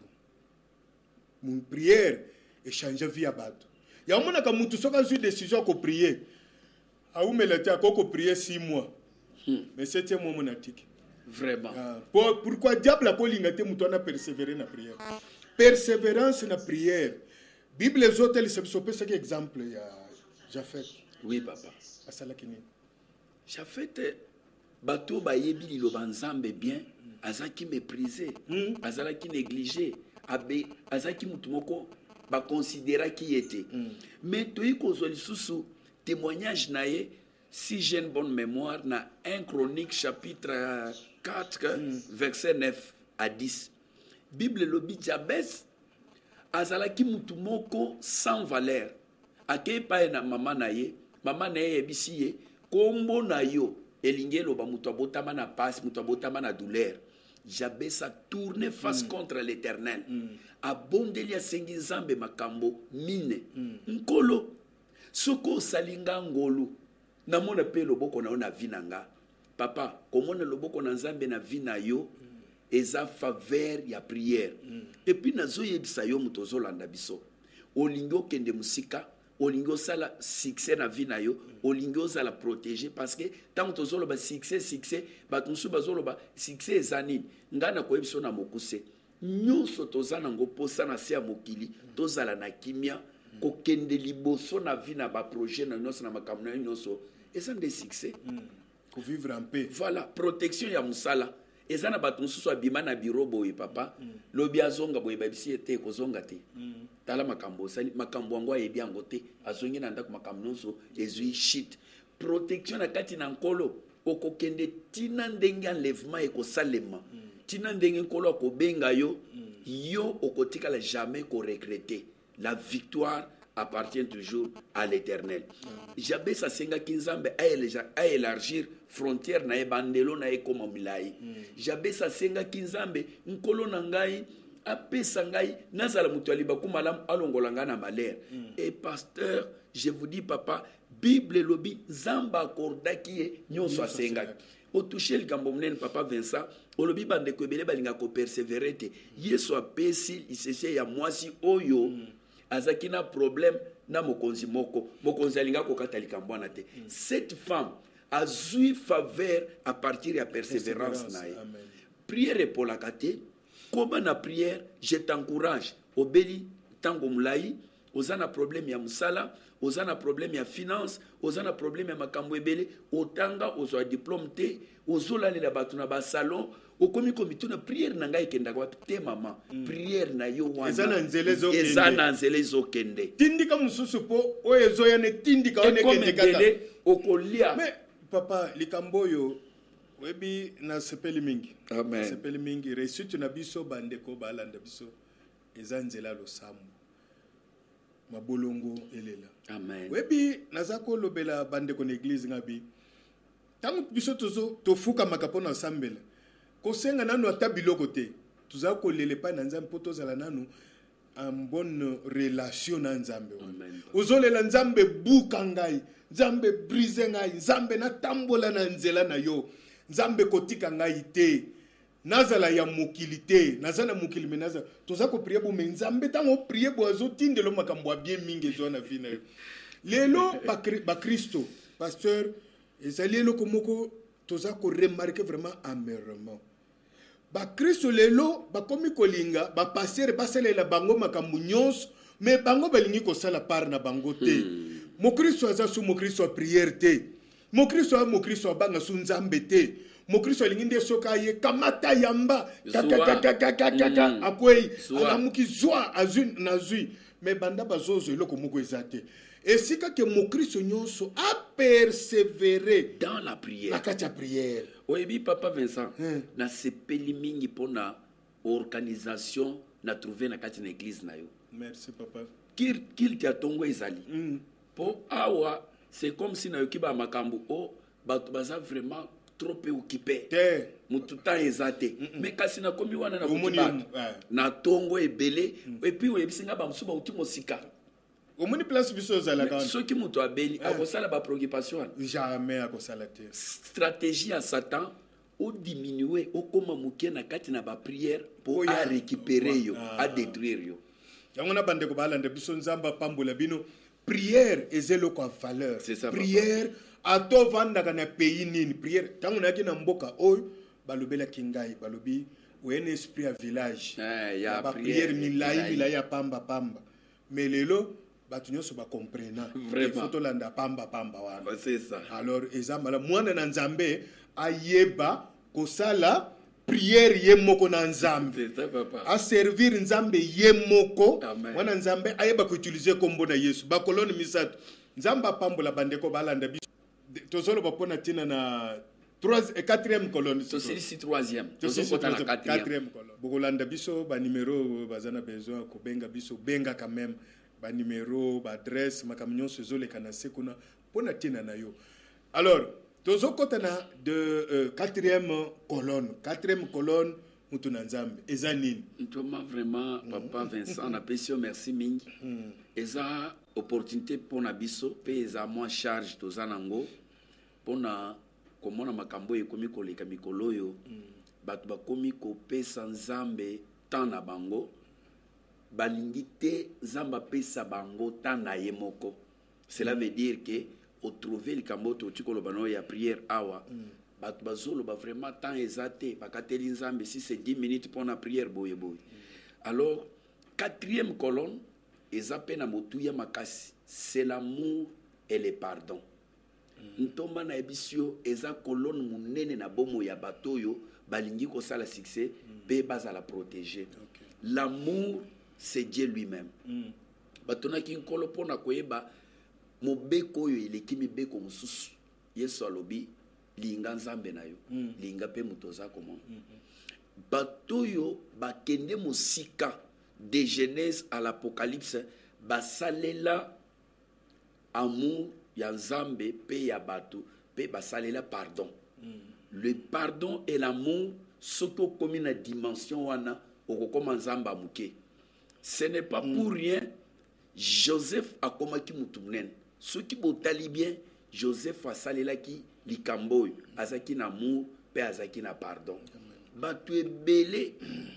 Mon prière échange vie à bateau. Ya mona ka mutu soka zu décision ko prier. Ah oui, mais il a prié six mois. Hmm. Mais septième mois, mon article. Vraiment. Ah, pour, pourquoi diable a colligné mouton à persévérer dans la prière? Persévérance dans la prière. Bible les hôtels, c'est ce qui exemple. Il y a Japhet. Oui, papa. Asalakini. Japhet, bateau bayebi li lobanzambe bien, azaki méprisé, mm. azaki négligé, abe, azaki mutumoko, ba considéra qui était. Mm. Mais toi, kozoli susu. Témoignage naïe, si j'ai une bonne mémoire, na un Chronique chapitre quatre, mm. verset neuf à dix. Bible lobi Jabez, azalaki mutu moko sans valeur. Ake pa na mama naïe, mama naïe ebisiye, kombo na yo, elinge loba mutu abotama na passe, mutu abotama na douleur. Jabez a tourné face mm. contre l'Éternel. Mm. Abondeli asengi nzambe makambo mine. Mm. Nkolo soko salinga ngolu na mona pe loboko na ona vinanga papa komona loboko na nzambe na vina yo mm. eza faveur ya prière mm. et puis nazo yebisa yo mutozo landa biso olingo kende musika olingo sala succès na vina yo mm. olingo za la protéger parce que tant tozo loba succès succès batunsu bazolo ba succès ezani ngana ko yebiso na mokuse nyonso tozana ngo posa na sia mokili tozala na kimia kokende liboso na vie na ba projet na nyonso na makambo na nyonso eza des succès ko vivre en paix. Voilà, protection ya musala eza na bato mosusu abima na biro boye papa lobi azonga boye babisi ete kozonga te tala makambo osali makambo yango ayebi yango te azongi na ndako makambo nyonso ezwi shit. Protection na kati na nkolo okokende tina ndenge enlèvement ekosalema tina ndenge nkolo akobenga yo yo okotikala jamais koregrete. La victoire appartient toujours à l'Éternel. Jabe sa senga kinzambe a élargir frontière na ebandelo na ekoma milai. Jabe sa senga kinzambe nkolo na ngai apesa ngai nazala mutu aliba kumala alongola nga na malheur. Et pasteur, je vous dis papa, Bible lobi zamba akordaki ye nyonso asenga. Au toucher le gambomnen papa Vincent, olobi bande ko ebele balinga ko persévérer te. Yesu apesi isese ya mwasi oyo azaki na problème na mokonzi moko mokonzi alinga ko katalika mbwana te. Cette femme a eu faveur à partir ya persévérance na ye. Prière pour la kate, comme na prière, je t'encourage obeli tango mulai, ozana problème ya musala, ozana problème ya finance, ozana problème ya makambo ebele, otanga ozo diplôme te, ozola le batu na ba salon, okomi komito na prière na ngai kenda kwa te mama, prière na yo wana. Ezana nzele zo kende. Ezana nzele zo kende. Tindika mususu po oyezo ya ne tindika one kende kaka. Okolia. Mais papa likamboyo webi na sepeli mingi. Amen. Sepeli mingi resutu na biso bandeko balanda biso ezanzela lo sambo. Mabolongo elela. Amen. Webi nazako lobela bandeko na église ngabi. Tangu biso tozo tofuka makapona sambela. Kosenga nanu atabiloko te. Tuzako lele pa na nzambe poto zala nanu en bonne relation na nzambe. Amen. Ozolela nzambe buka ngai, nzambe brise ngai, nzambe na tambola na nzela na yo. Nzambe kotika ngai te. Nazala ya mokili te, nazana mokili me nazala. Tozako prier bo me nzambe tango prier bo azo tindelo makambo bien mingi zo na vie na yo. Lelo ba Kristo, pasteur, ezali eloko moko tozako remarquer vraiment amèrement. Ba Kristo lelo bakomi kolinga ba passer basalela bango makambo nyonso mais bango balingi kosala par na bango te. Mo Kristo aza su mo Kristo prière te. Mo Kristo a mo Kristo banga su nzambe te. Mo Kristo alingi nde soka ye kamata yamba kaka akwei alamuki zwa azun nazui mais banda bazozo eloko moko ezate. Et si que mon Christ nyonso a persévéré dans la prière. La katia prière. Oyebi papa Vincent, hmm. na sepeli mingi pona organisation na trouver na kati na église na yo. Merci papa. Kil kil ti atongo ezali. Mm. Po awa c'est comme si na yo kiba makambo o bato baza vraiment trop occupé. Te. Mutu ta ezate. Mm -mm. Mais kasi na komi wana na kutuba. Na tongo ebele mm. Et puis oyebi singa ba musuba utimo sika. Omoni place biso zala quand ceux qui mutu abeli akosala ba préoccupation jamais akosala te. Stratégie à Satan ou diminuer ou comme mukie na kati na ba prière pour à récupérer yo à détruire yo. Yango na bande ko balanda biso nzamba pambola bino prière ezelo kwa valeur. Ça, prière ato vanda kana pays nini prière tango na ki na mboka oyo balobela kingai balobi un esprit à village. Eh, ya ba prière milai milai ya pamba pamba. Mais lelo batu nyonso ba comprena vraiment landa pamba pamba wana. C'est ça. Alors ezamala mwana na nzambe ayeba kosala prière ye moko na nzambe. C'est ça papa. A servir nzambe ye moko. Amen. Mwana nzambe ayeba ko utiliser kombo na Yesu. Ba kolone misato. Nzamba pambola bandeko balanda biso. Tozolo bapona tina na troisième et quatrième colonne. C'est ici troisième. Tozo kota na quatrième colonne. Bokolanda biso ba numéro bazana besoin ko benga biso benga quand même. Ba numéro, ba adresse, makamnyon sezo le kanase kuna pona tina na yo. Alors, tozo kotana de euh, quatrième colonne. Quatrième colonne mutuna nzambe. Eza nini? Ntoma vraiment papa Vincent na pesio merci mingi. Eza opportunité pona biso pe eza moi charge tozanango pona komona makambo ekomi koleka mikolo yo. Batu bakomi kopesa nzambe tana bango. Balingi te zamba pesa bango tana ye moko. Cela mm. veut dire que au trouver le kamboto tikolo bano ya prière awa mm. batu bazolo ba vraiment temps ezate bakateli nzambe si c'est dix minutes pour la prière boye boye. Mm. Alors quatrième colonne eza pe na motuya makasi, c'est l'amour et le pardon. Ntomba na ebisio eza colonne munene na bomo ya batoyo balingi ko sala succès pe bazala protéger. Okay. L'amour c'est Dieu lui-même. Mm. Batona ki nkolo pona koyeba mobeko oyo eleki mibeko mususu. Yesu alobi linga nzambe na yo, mm. linga pe mutoza komona. Mm -hmm. Batoyo bakende musika de Genèse à l'Apocalypse basalela amour ya nzambe pe ya bato pe basalela pardon. Mm. Le pardon et l'amour soto comme une dimension wana okokoma nzamba muke. Ce n'est pas mm. pour rien Joseph a komaki mutumnen. Ce qui botali bien Joseph a salelaki likambo azaki na amour pe azaki na pardon. Batu ebele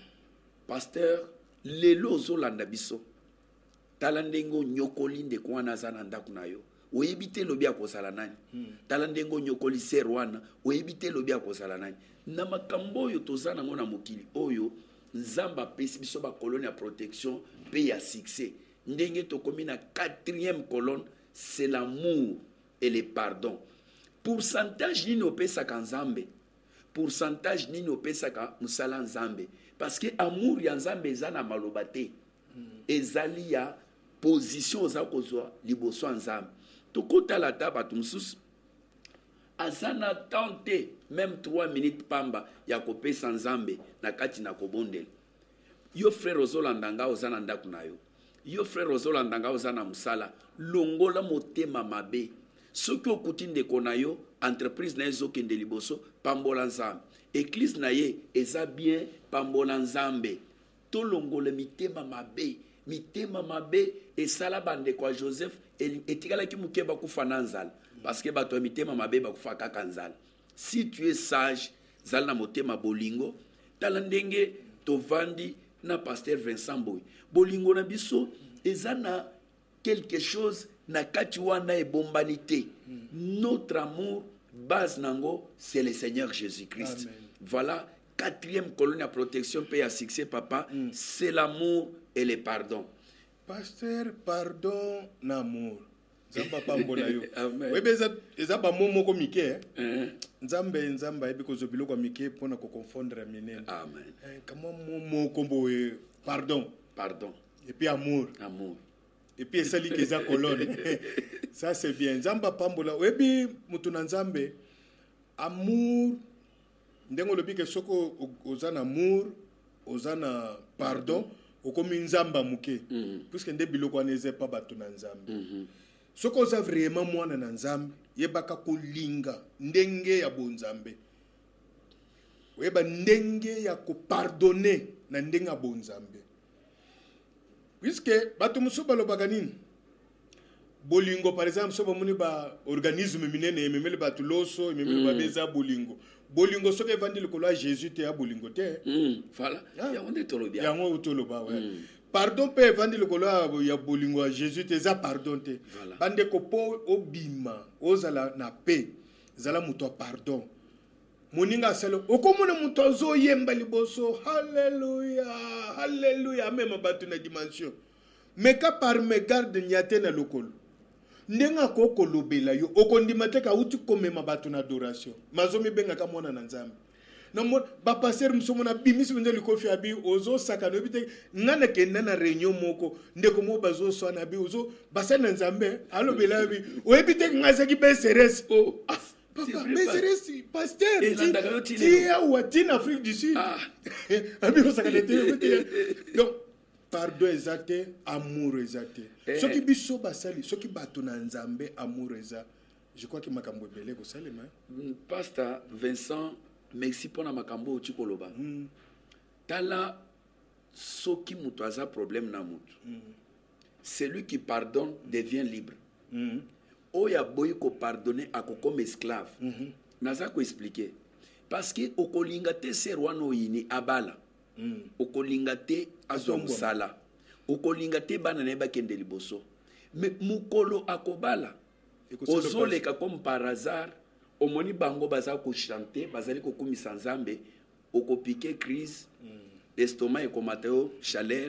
pasteur lelo zolanda biso talandengo nyokoli nde kwana zana ndaku na yo oyebite lobi akosala nani hmm. talandengo nyokoli ser wana oyebite lobi akosala nani na makambo oyo tozana ngo na mokili oyo nzamba pesi biso ba colonne ya protection pe ya succès ndenge tokomi na quatrième colonne, c'est l'amour et le pardon. Pourcentage nini opesaka nzambe, pourcentage nini opesaka musala nzambe, parce que amour ya nzambe eza na maloba te, ezali ya position oza kozwa liboso nzambe. Tokota la taba tumsus azana tante même trois minutes pamba ya kopesa nzambe na kati na kobondela. Yo frère ozolandanga ozana ndaku na yo. Yo frère ozolandanga ozana musala longola motema mabe. Soki okuti ndeko na yo entreprise na ezo kende liboso pambola nzambe. Église na ye eza bien pambola nzambe. To longola mitema mabe. Mitema mabe esala bande kwa Joseph etikala ki mukeba kufana nzala parce que bato mitema mabe bakufa kaka nzala. Si tu es sage zala na motema bolingo tala ndenge tovandi na pasteur Vincent Boy bolingo na biso ezana quelque chose na kati wana ebombanité. Notre amour base nango c'est le Seigneur Jésus-Christ. Amen. Voilà quatrième colonne à protection paix à succès papa, mm. c'est l'amour et le pardon. Pasteur, pardon, l'amour. Nzamba pambola yo. Webe za eza ba momo ko mike. Nzambe nzamba ebi ko zobilo ko mike pona ko confondre minene. Amen. Kama momo kombo pardon, pardon. Et puis amour. Amour. Et puis esali keza colonne. Ça c'est bien. Nzamba pambola webi mutu na nzambe amour ndengo lobi ke soko ozana amour, ozana pardon. Okomi nzamba muke mm. puisque nde biloko aneze pa bato na nzambe mm -hmm. Soko oza vraiment mwana na nzambe yebaka kolinga ndenge ya bonzambe weba ndenge ya kopardonner na ndenge ya bonzambe puisque bato musu balobaka nini bolingo par exemple so bamoni ba organisme minene ememeli bato loso ememeli mm. babeza bolingo bolingo soki evandi likolo ya Jésus te ya bolingo te mm, voilà ya onde tolobia yango utoloba ouais mm. Pardon pe evandi likolo ya bolingo ya Jésus te za pardon te voilà. Bande ko po obima ozala na paix zala muto pardon moninga selo okomona muto azo yemba liboso haleluya haleluya même batu na dimension mais ka par mégarde nyate na lokolo ndenga ko kolobela yo okondima te ka uti komema batu na adoration mazomi benga ka mwana na nzambe na mo ba passer musomo na bimisi ndeli ko fi abi ozo saka no bite ngana ke na réunion moko ndeko mo bazo so na bi ozo basana nzambe alobela bi o ebite ngaza ki be seres o papa be seres pasteur ti ya wati na Afrique du Sud abi ko saka te donc pardon exacté, amour exacté. Eh, ce qui biso basali, ce qui bato na nzambe amour exact. Je crois que makambo belé ko salema. Pasteur Vincent, merci pour na makambo tu koloba. Mm. Tala soki muto aza problème na mutu. Mm. Celui qui pardonne devient libre. Mm. Oya boy ko pardonner akoko esclave. Mm -hmm. Naza ko expliquer. Parce que okolinga te serwano yini abala. Mm. Okolinga te azwa musala okolinga te bana na ba kende liboso mais mukolo akobala ozoleka comme par hasard omoni bango baza ko chanter bazali ko kumisa nzambe okopike crise mm. estomac ekomata yo chaleur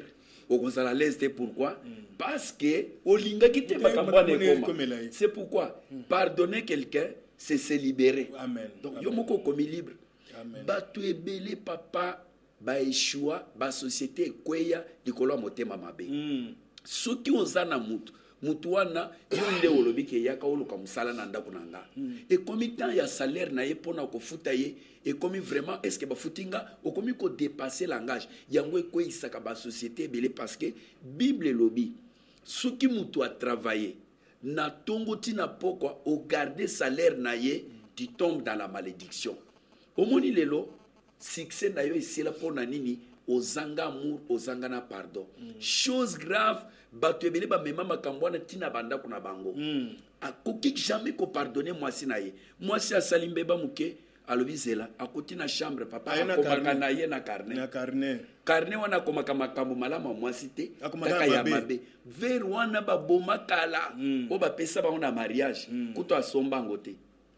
okozala l'aise te. Pourquoi? Parce que olingaki te makambo na ekoma. C'est pourquoi pardonner quelqu'un, c'est se libérer. Amen. Donc Amen. yo moko komi libre. Amen. Bato ebele papa ba échoua ba société ekweya likolo ya motema mabe. Mm. Soki oza na mutu mutu wana yo nde olobi ke yaka oluka musala na ndako na nga. Et comme temps ya salaire na ye pona kofuta ye et comme vraiment est-ce que ba futinga o komi ko dépasser langage yango ekweisaka ba société ebele parce que Bible lobi soki mutu a travaillé na tongo tina pokwa o garder salaire na ye tu tombes dans la malédiction. Omoni lelo succès na yo esila pona nini ozanga amour ozanga na pardon. Mm. Chose grave bato ebele ba mema makambo wana tina banda kuna bango. Mm. Akoki jamais ko pardonner mwasi na ye. Mwasi asali mbeba muke alobizela akoti na chambre papa akomaka na ye na carnet. Na carnet. Carnet wana komaka makambo malama mwasi te kaka ya mabe. Ver wana ba boma kala mm. o ba pesa ba na mariage mm. kuto asomba ngote.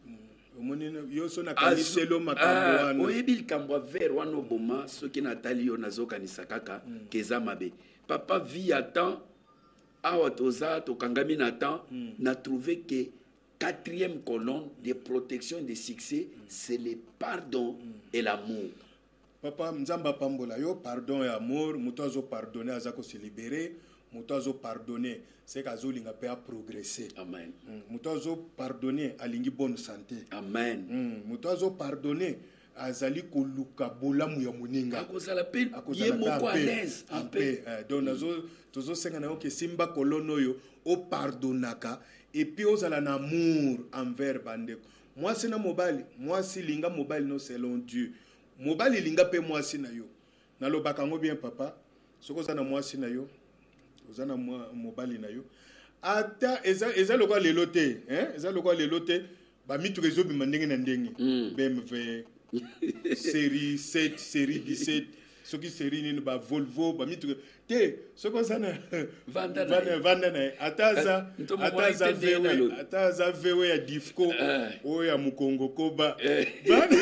Yo so na kaniselo makambo wana oyebi likambo ver wana oboma soki natali yo nazokanisa kaka mm. keza mabe papa vie à temps awa toza tokangami na temps mm. na trouvé que quatrième colonne de protection et de succès mm. c'est le pardon mm. et l'amour. Papa nzamba pambola yo pardon et amour muto azo pardonner azako se libérer muto azo pardonner c'est qu'azo linga pe a progresser. Amen. Mm. Muto azo pardonner alingi bonne santé. Amen. Mm. Muto azo pardonner azali koluka bolamu ya moninga akozala pe ye moko à l'aise en paix. Donc nazo tozo senga na yo ke simba kolono yo o pardonaka et puis ozala na amour envers bandeko. Moi c'est na mobali, moi si linga mobali no selon Dieu. Mobali linga pe moi si na yo. Na lo bakango bien papa. Soko za na moi si na yo. Ozana mobali na yo ata eza eza lokwa lelo te hein eza lokwa lelo te ba mitu rezo bi mandenge na ndenge mm. B M W série sept série dix-sept soki série ni ba Volvo ba mitu te soko sana vanda na vanda na ataza ataza vewe ataza vewe ya Difco uh. o ya Mukongo Koba uh.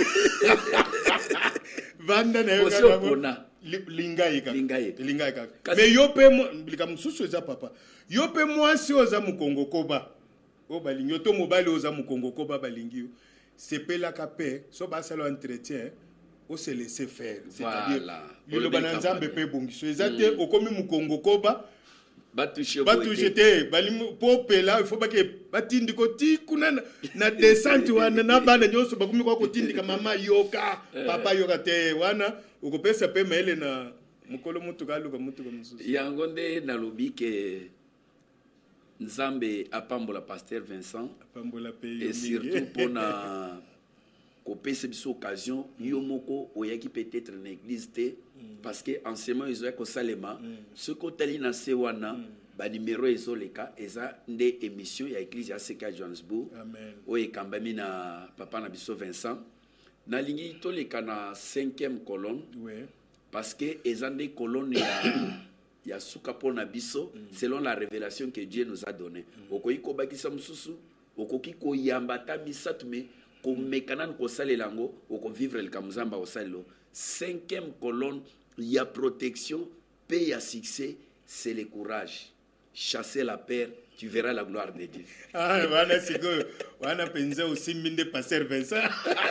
vanda na yo kaka lingaika lingaika mais yo pe bilika mususu eza papa yo pe mwasi oza Mukongo Koba o balingi yo to mobali oza Mukongo Koba balingi yo sepela ka pe so basalo entretien o se laisser faire c'est-à-dire le bananzambe pe bongiso ezate okomi Mukongo Koba batouche batouche te balimu popela il faut pas que batindi ko ti kuna na descente wana na bana nyoso bakumi ko tindi ka mama yoka papa yoka te wana ukopesa pe maele na mukolo mutu kaluka mutu ka mususu yango nde nalobi ke nzambe apambola pasteur Vincent apambola pe et surtout pona kopesa biso occasion yo moko oyaki peut-être na église te parce que enseignement ezoya kosalema ce kotali na se wana ba numéro ezoleka eza nde émission ya église ya C K Johannesburg oyo ekambami na papa na biso Vincent nalingi toleka na cinquième colonne parce que eza nde colonne ya ya suka pona biso selon la révélation que Dieu nous a donnée okoki kobakisa mususu okoki koyamba ta misatu me komekana ko salelango oko vivre le kamuzamba au salo. Cinquième colonne, il y a protection, paix, il y a succès, c'est le courage. Chasser la peur, tu verras la gloire de Dieu. Ah, voilà, c'est que on a pensé aussi mine pasteur Vincent.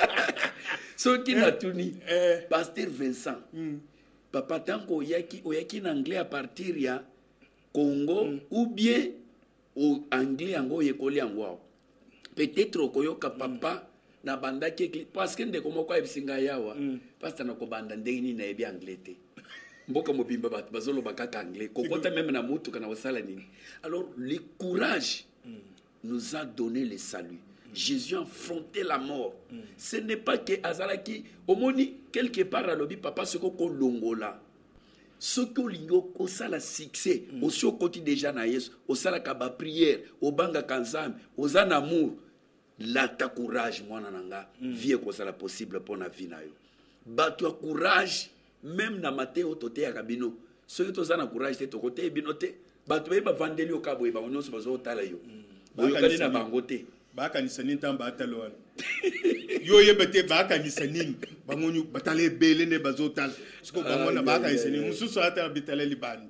Ce qui n'a tout ni pasteur Vincent. Papa tant qu'on y a qui on y a qui en anglais à partir ya Congo ou bien au anglais ango yekoli ango. Peut-être okoyoka papa na banda ki parce que ndeko moko ebisinga yawa parce que na ko banda ndeni na ebi anglais te mboka mobimba bat bazolo bakaka anglais kokota même na mutu kana wasala nini. Alors le courage nous a donné le salut. Jésus a affronté la mort. Ce n'est pas que azalaki omoni quelque part à lobi papa ce ko longola ce que lingo au sala succès au sio côté déjà na Yesu au sala ka ba prière au banga kanzam aux en amour la ta courage mwana nanga vie ko sala possible pour na vie na yo bato courage même na mateo tote ya kabino ce que tozana courage te to côté bino te bato ba vandeli o kabo ba onyo so bazo tala yo boyo kali na bangote ba kanisa nini tamba atalo wana yo yebete ba kanisa nini bangonyu batale bele ne bazotala siko bamona ba kanisa nini mususu ata bitale libandi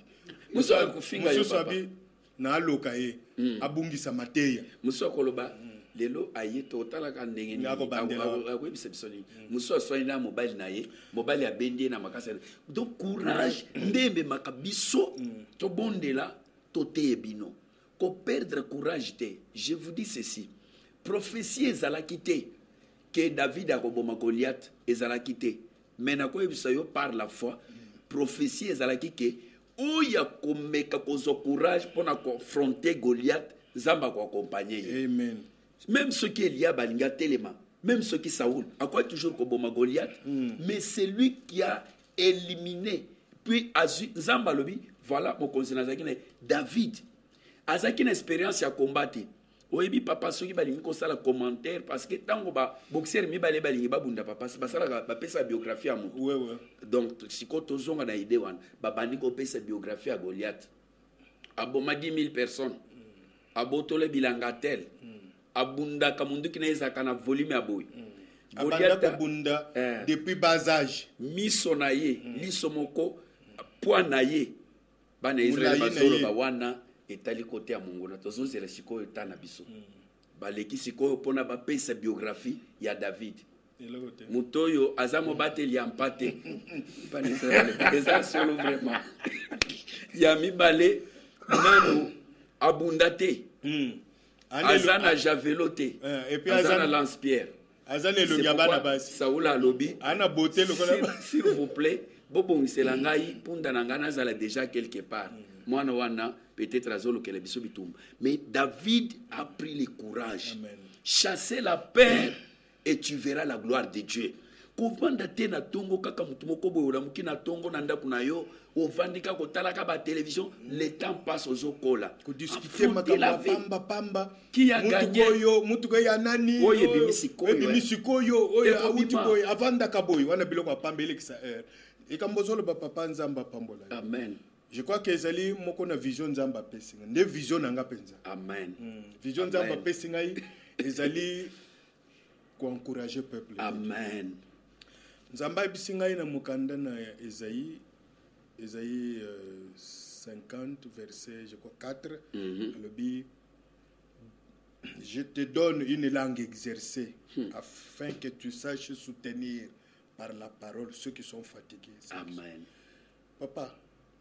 muso akufinga yo papa na aloka ye abungisa mateya muso koloba lelo aye totala ka ndenge ni akoyebisa biso nini muso aswani na mobali na ye mobali abendi na makasa donc courage ndembe makabiso tobondela toteye bino ko perdre courage te. Je vous dis ceci, prophétie ezalaki te que David akoboma Goliath ezalaki te mais nakoyebisa yo par la foi prophétie ezalaki ke oya komeka kozo courage pour confronter Goliath zamba ko accompagner. Amen. Même ceux qui Elia balinga telema, même ceux qui Saoul, à quoi toujours koboma Goliath, mm. mais c'est lui qui a éliminé. Puis Azu zamba lobi, voilà mon conseil David. Azaki une expérience à combattre. Oyebi papa soki balingi ko sala commentaire parce que tango ba boxer mi balé balingi ba bunda papa c'est basala ba pesa biographie à mon. Ouais ouais. Donc si ko tozonga na idée wan ba bandi ko pesa biographie à Goliath. Aboma dix mille personnes. Abotole bilangatel. Abunda kamundu kina ezaka na volume aboy. Goliath abunda eh, depuis bas âge. Miso na ye, mm. liso moko poids na ye. Bana Israël bazolo ba wana etali côté ya Mungu na tozo zela sikoyo tana biso. Mm. Baleki sikoyo pona ba pesa biographie ya David. Mutoyo azamo bateli ampate. Bana Israël eza solo vraiment. Ya mi balé nanu abundate. Mm. Azana javelote. Et puis Azana lance-pierre. Azana le yabana basi. Saoula lobi. Ana beauté le kola. S'il vous plaît, bobo ngiselangai punda nangana zala déjà quelque part. Mwana wana peut-être azolo kele biso bitumba. Mais David a pris le courage. Amen. Chasser la peur et tu verras la gloire de Dieu. Kovanda te na tongo kaka mutu moko boyo na muki na tongo na ndaku na yo ovandika kotala ka ba télévision le temps passe aux okola ko discuter makamba pamba pamba qui a gagné mutu mutu ko ya nani oye bimisi koyo bimisi koyo oye awuti boy avanda ka boy wana biloko pambele kisa er e kambozolo ba papa nzamba pambola. Amen. Je crois que ezali moko na vision nzamba pesinga nde vision nanga penza. Amen. Mm. Vision nzamba pesinga ezali ko encourager peuple. Amen. Nzamba bisinga ina mukanda na Esaïe Esaïe euh, cinquante verset je crois quatre. Mm-hmm. Le bi je te donne une langue exercée mm. afin que tu saches soutenir par la parole ceux qui sont fatigués. Amen. Papa,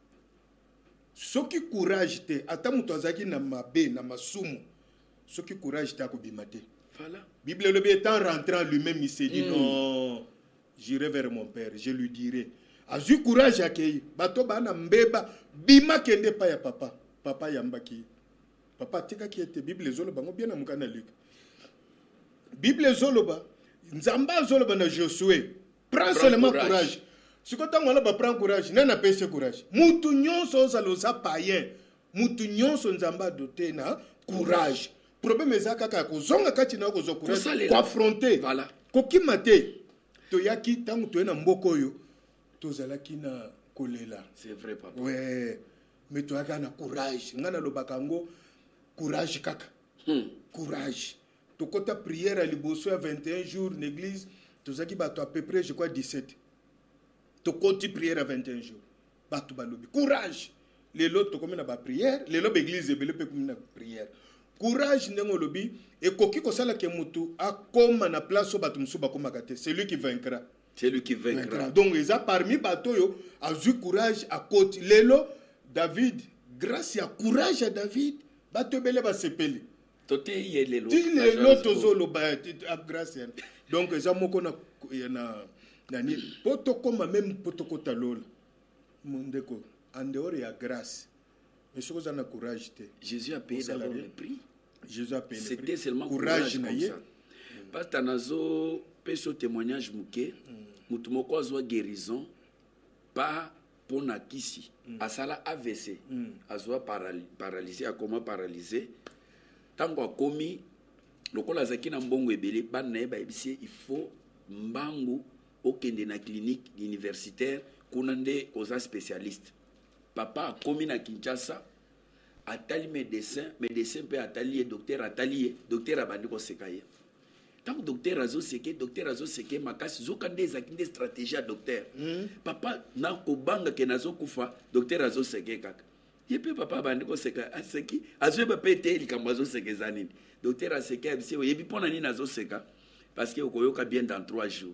ceux qui courage te ata mutu azaki na mabe na masumu ceux qui courage te akobimate. Voilà. Bible le bi étant rentrant lui-même il s'est dit mm. non. J'irai vers mon père, je lui dirai. Azu courage akei. Bato bana mbeba bima kende pa ya papa. Papa yambaki. Papa tika ki ete Bible zoloba ngo bien na mukana Luc. Bible zoloba nzamba zoloba na Josué. Prends Prends seulement courage. courage. Sikota ngwana ba prend courage, nana pese courage. Mutu nyonso zaloza païen. Mutu nyonso nzamba doté na courage. Problème ezaka ka kozonga kati na kozo courage. Ko affronter. Voilà. Kokimate. Toyaki tangu toena mboko yo tozalaki na kolela. C'est vrai papa. Ouais. Mais toyaka na courage. Ngana lobaka ngo courage kaka. Hmm. Courage. Tokota prière à liboso à vingt et un jours l'église tozaki bato à peu près je crois dix-sept. Tokoti prière à vingt et un jours. Bato balobi. Courage. Les lots to komena ba prière, les lots église ebele pe komena prière. Courage ndengo lobi et koki ko sala ke mutu akoma na place o batu musuba koma kate c'est lui qui vaincra c'est lui qui vaincra donc ils a parmi bato yo a eu courage à côté lelo David grâce à courage à David bato bele ba sepeli tote yelelo ti lelo tozolo ba grâce donc ça moko na na nani poto koma même poto kota lola mondeko en dehors ya grâce. Mais ce que courage. Jésus a payé d'abord le prix. Jésus a payé le prix. C'était seulement courage, courage comme ça. Parce que nazo peso témoignage muke, mutu moko azwa guérison pas pona kisi. Asala A V C, azwa paralysé, a comment paralysé. Tango akomi lokola zaki na mbongo ebele ban na ba ebisi il faut mbangu okende na clinique universitaire kunande koza spécialiste. Papa a commis à Kinshasa, atali médecin, médecin peut atali docteur atali, docteur abandi ko sekaye. Tant que docteur azo seke, docteur azo seke makasi zokande zakinde stratégie à docteur. Mm. Papa na ko banga ke nazo kufa, docteur azo seke kaka. ye pe papa bandi koseka aseki azwe ba pete likambo azoseka eza nini docteur aseki abisi oyebi mpona nini azoseka parce que okoyoka bien dans trois jours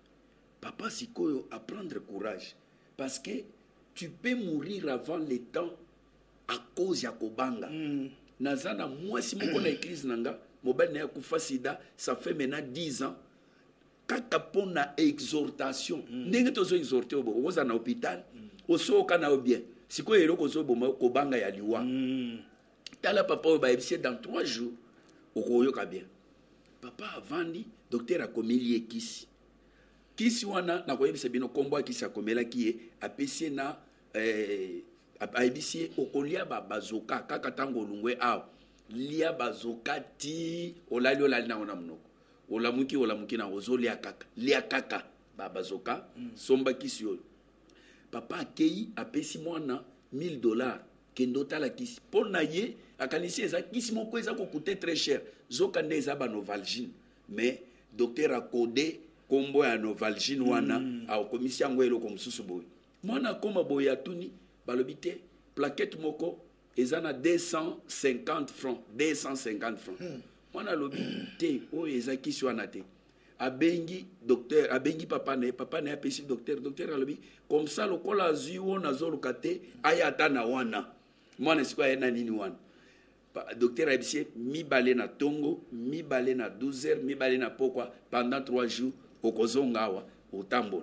papa sikoyo à prendre courage parce que tu peux mourir avant le temps à cause ya kobanga mm. naza na mwasi moko na église nanga mobali na ya kufa sida ça fait maintenant dix ans kaka pona exhortation mm. ndenge tozo exhorter obo oza na hôpital mm. osoka na bien sikoyo eloko zo boma kobanga ya liwa mm. tala papa oyo bayebisi dans trois jours okoyoka bien papa avandi docteur akomeli ye kisi kisi wana nakoyebisa bino kombo akisi akomelaki ye apesi na eh, ayebisi ye okolia bazoka kaka ntango olungwe awa lia bazoka ti olali olali nango na monoko olamuki olamuki nango ozolia kaka lia kaka bazoka mm. somba kisi oyo papa akei apesi mwana mille dollars kendo tala kisi mpo na ye akanisi eza kisi moko eza kokute très cher zoka nde eza banovalgine mais docteur akode kombo ya novalgine wana mm. aokomisi yango eloko mosusu boye mwana akoma boye atuni balobi te plaquette moko eza na deux cent cinquante francs deux cent cinquante francs mm. mwana alobi te oyo eza kisi wana te abengi docteur abengi papa na papa na apesi docteur docteur alobi comme ça lokola azwi wo nazoluka te aya ata na wana mwana siko ayena nini wana docteur ayebisi mibale na tongo mibale na douze heures mibale na pokwa pendant trois jours okozonga awa otambola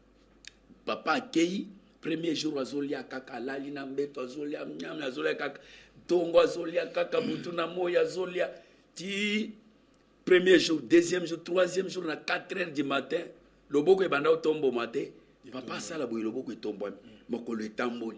papa akei premier jour azolia kaka alali na mbeto azolia nyama azolia kaka tongo azolia kaka butu na moya azolia ti premier jour deuxième jour troisième jour na quatre heures du matin loboko ebanda otombo matin papa asala boye loboko etombwami mokolo etamboli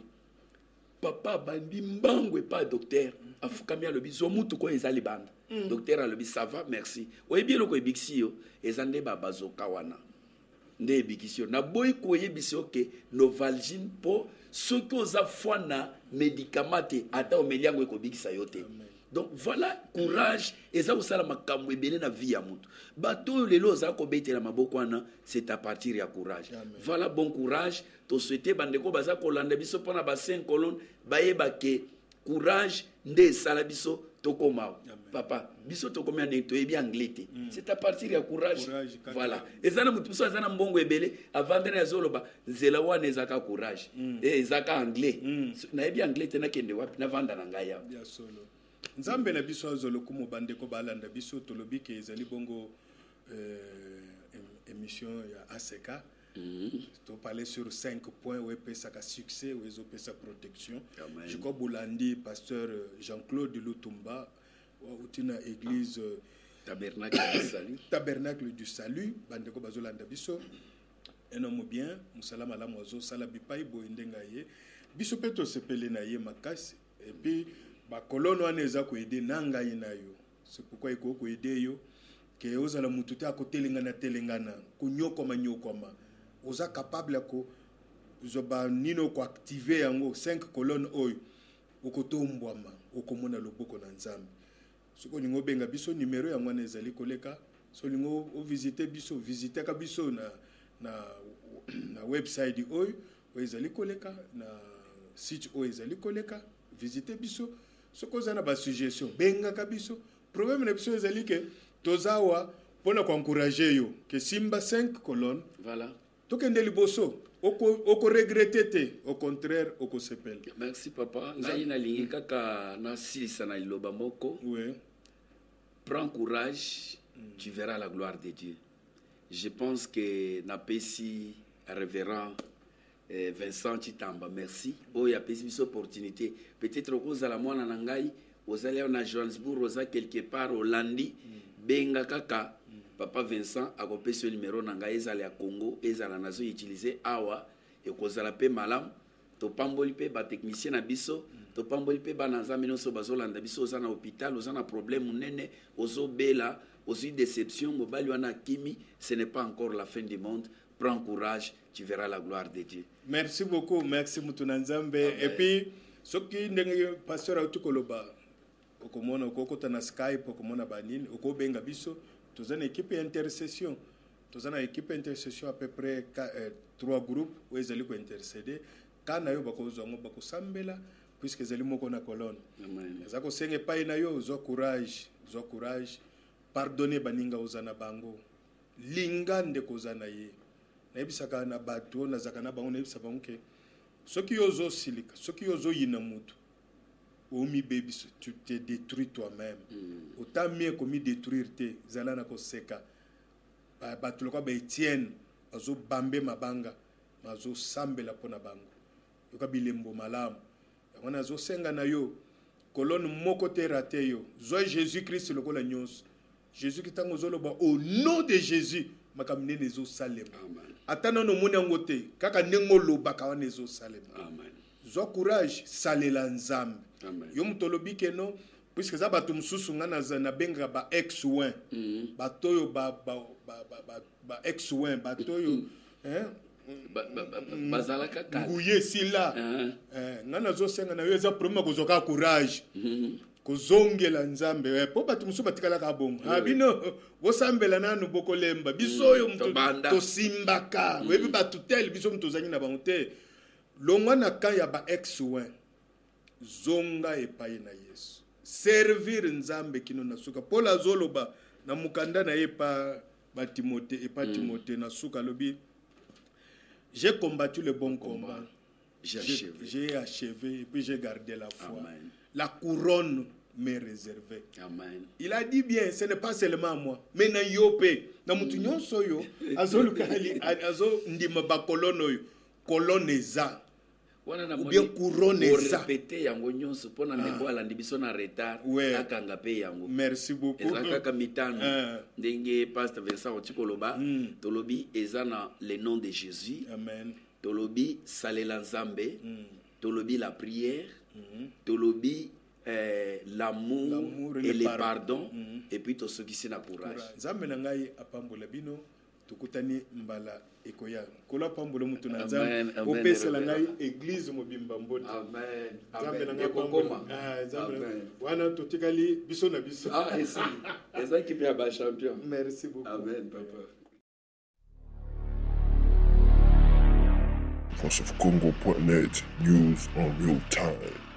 papa bandi mbangwe pa docteur afukami alobi zo mutu ko ezali banda mm. docteur alobi ça va merci oyebi eloko ebikisi yo eza nde babazoka wana nde ebikisi yo na boyi koyebisi oke novalgine po soki oza foi na médicament te ata omeli yango ekobikisa yo te donc voilà courage eza kosala makambo ebele na vie ya mutu bato oyo lelo oza kobetela maboko wana c'est à partir ya courage. Amen. Voilà bon courage to souhaiter bandeko baza kolanda biso pona ba cinq colonnes bayeba ke courage nde esala biso tokoma papa biso tokomia nde toyebi anglais te mm. c'est à partir ya courage, courage voilà ezana mutu biso azana mbongo ebele avandana ya zoloba nzela wana ezaka courage mm. e ezaka anglais mm. nayebi anglais te nakende wapi na vanda na ngai ya ya solo nzambe na biso azolo kumu bandeko balanda biso tolobi ke ezali bongo euh, émission ya A C K. Mm-hmm. Tu parlais sur cinq points où est sa succès, où est sa protection. Amen. Je crois Boulandi, pasteur Jean-Claude Lutumba, où tu as église Tabernacle du Salut. Tabernacle du Salut, bandeko bazolanda biso. Un homme bien, musalam ala mozo salabi pai boindenga ye. Biso peto sepele na ye makasi et puis ba kolono aneza ko aider nanga ina yo. C'est pourquoi il ko aider yo ke ozala mutu te akotelengana telengana kunyokoma nyokoma. Oza capable ko zoba nino ko activer yango cinq colonnes oyo okotombwama okomona loboko na nzambe soko ningo benga biso numéro yango na ezali koleka so lingo o visiter biso visiter ka biso na na na website oyo o ezali koleka na site oyo ezali koleka visiter biso soko zana ba suggestion benga ka biso problème na biso ezali ke tozawa pona ko encourager yo ke simba cinq colonnes voilà. Tokende liboso oko oko regretter te au contraire oko sepel. Merci papa. Ngai na lingi kaka na sisa na liloba moko. Oui. Prends courage, mm. tu verras la gloire de Dieu. Je pense que na pesi révérend eh, Vincent Chitamba merci. Oh ya pesi bis opportunité. Peut-être ko za la mwana na ngai ozali na Johannesburg oza quelque part au Landi mm. benga kaka Papa Vincent a copié ce numéro nanga ezali à Congo ezala nazo utiliser awa et kozala pe malam to pamboli pe ba technicien na biso to pamboli pe ba nanzambe no so bazolanda biso oza na hôpital oza na problème nene ozo bela ozo déception mobali wana kimi ce n'est pas encore la fin du monde prends courage tu verras la gloire de Dieu. Merci beaucoup merci mutuna nzambe et puis soki ndenge pasteur autukoloba okomona okokota na Skype okomona banini okobenga biso. Nous avons une équipe d'intercession. Nous avons une équipe d'intercession à peu près euh, trois groupes où ils allaient intercéder. Quand nous avons besoin de sambela, puisque ezali moko na colonne. Amen. Eza kosenga epai na yo zwa courage, zwa courage, pardonner baninga oza na bango, linga ndeko oza na ye. Nayebisaka na bato nazaka na bango nayebisa bango ke soki yo ozosilika, soki yo ozoyina mutu omi baby, tu te détruis toi-même. Mm. Autant mieux komi détruire te zala na koseka bato lokwa ba Etienne bazo bambe mabanga bazo sambela pona bango yoka bilembo malamu yango nazo senga na yo colonne moko te raté yo zo Jésus Christ lokola nyonso Jésus ki tango zoloba au nom de Jésus makamine nezo salema. Amen. Atana no mona ngote kaka nengo lobaka wana nezo salema. Amen. Zo courage salela nzambe. Amen. Yo mutolobi keno puisque ça bato mususu ngana na benga ba ex ouin mm. batoyo ba ba ba ba, ba ex ouin batoyo mm. hein ba ba bazala kaka nguye sila uh-huh. eh ngana zo senga na yo za problème kozoka courage mm. kozongela nzambe we po bato mususu batikala ka bongo ha bino wo sambela nanu bokolemba bisoyo mto to simbaka mm. we bi bato tel biso mto zanyi na bango te longwana ka ya ba ex ouin zonga epai na Yesu servir nzambe kino na suka Paul azoloba na mukanda na ye pa ba Timothée et pas mm. Timothée na suka lobi j'ai combattu le bon combat, j'ai achevé. j'ai achevé et puis j'ai gardé la foi. Amen. La couronne m'est réservée. Amen. Il a dit bien, ce n'est pas seulement moi mais na yope na mutu nyonso yo azolukali azo ndima ba colonne yo colonne eza ou bien couronne ça répéter yango nyonso pona ndeko ala ndibiso na retard akanga pe yango. Merci beaucoup. Ezaka kamitano ndenge pasteur Vincent Otikoloba tolobi ezana le nom de Jésus. Amen. Tolobi salela nzambe, tolobi la prière, tolobi euh, l'amour, l'amour et, et le pardon, mm-hmm. et puis to sokisi na courage. Nzambe na ngai apambola bino tukutani mbala ekoya kola pambola mutu na nzambe opesela ngai église mobimba mbota. Amen. Nzambe na ngai pambola ah nzambe wana totikali biso na biso. Ah esi eza qui peut ba champion. Merci beaucoup. Amen papa. voice of congo dot net, news on real time.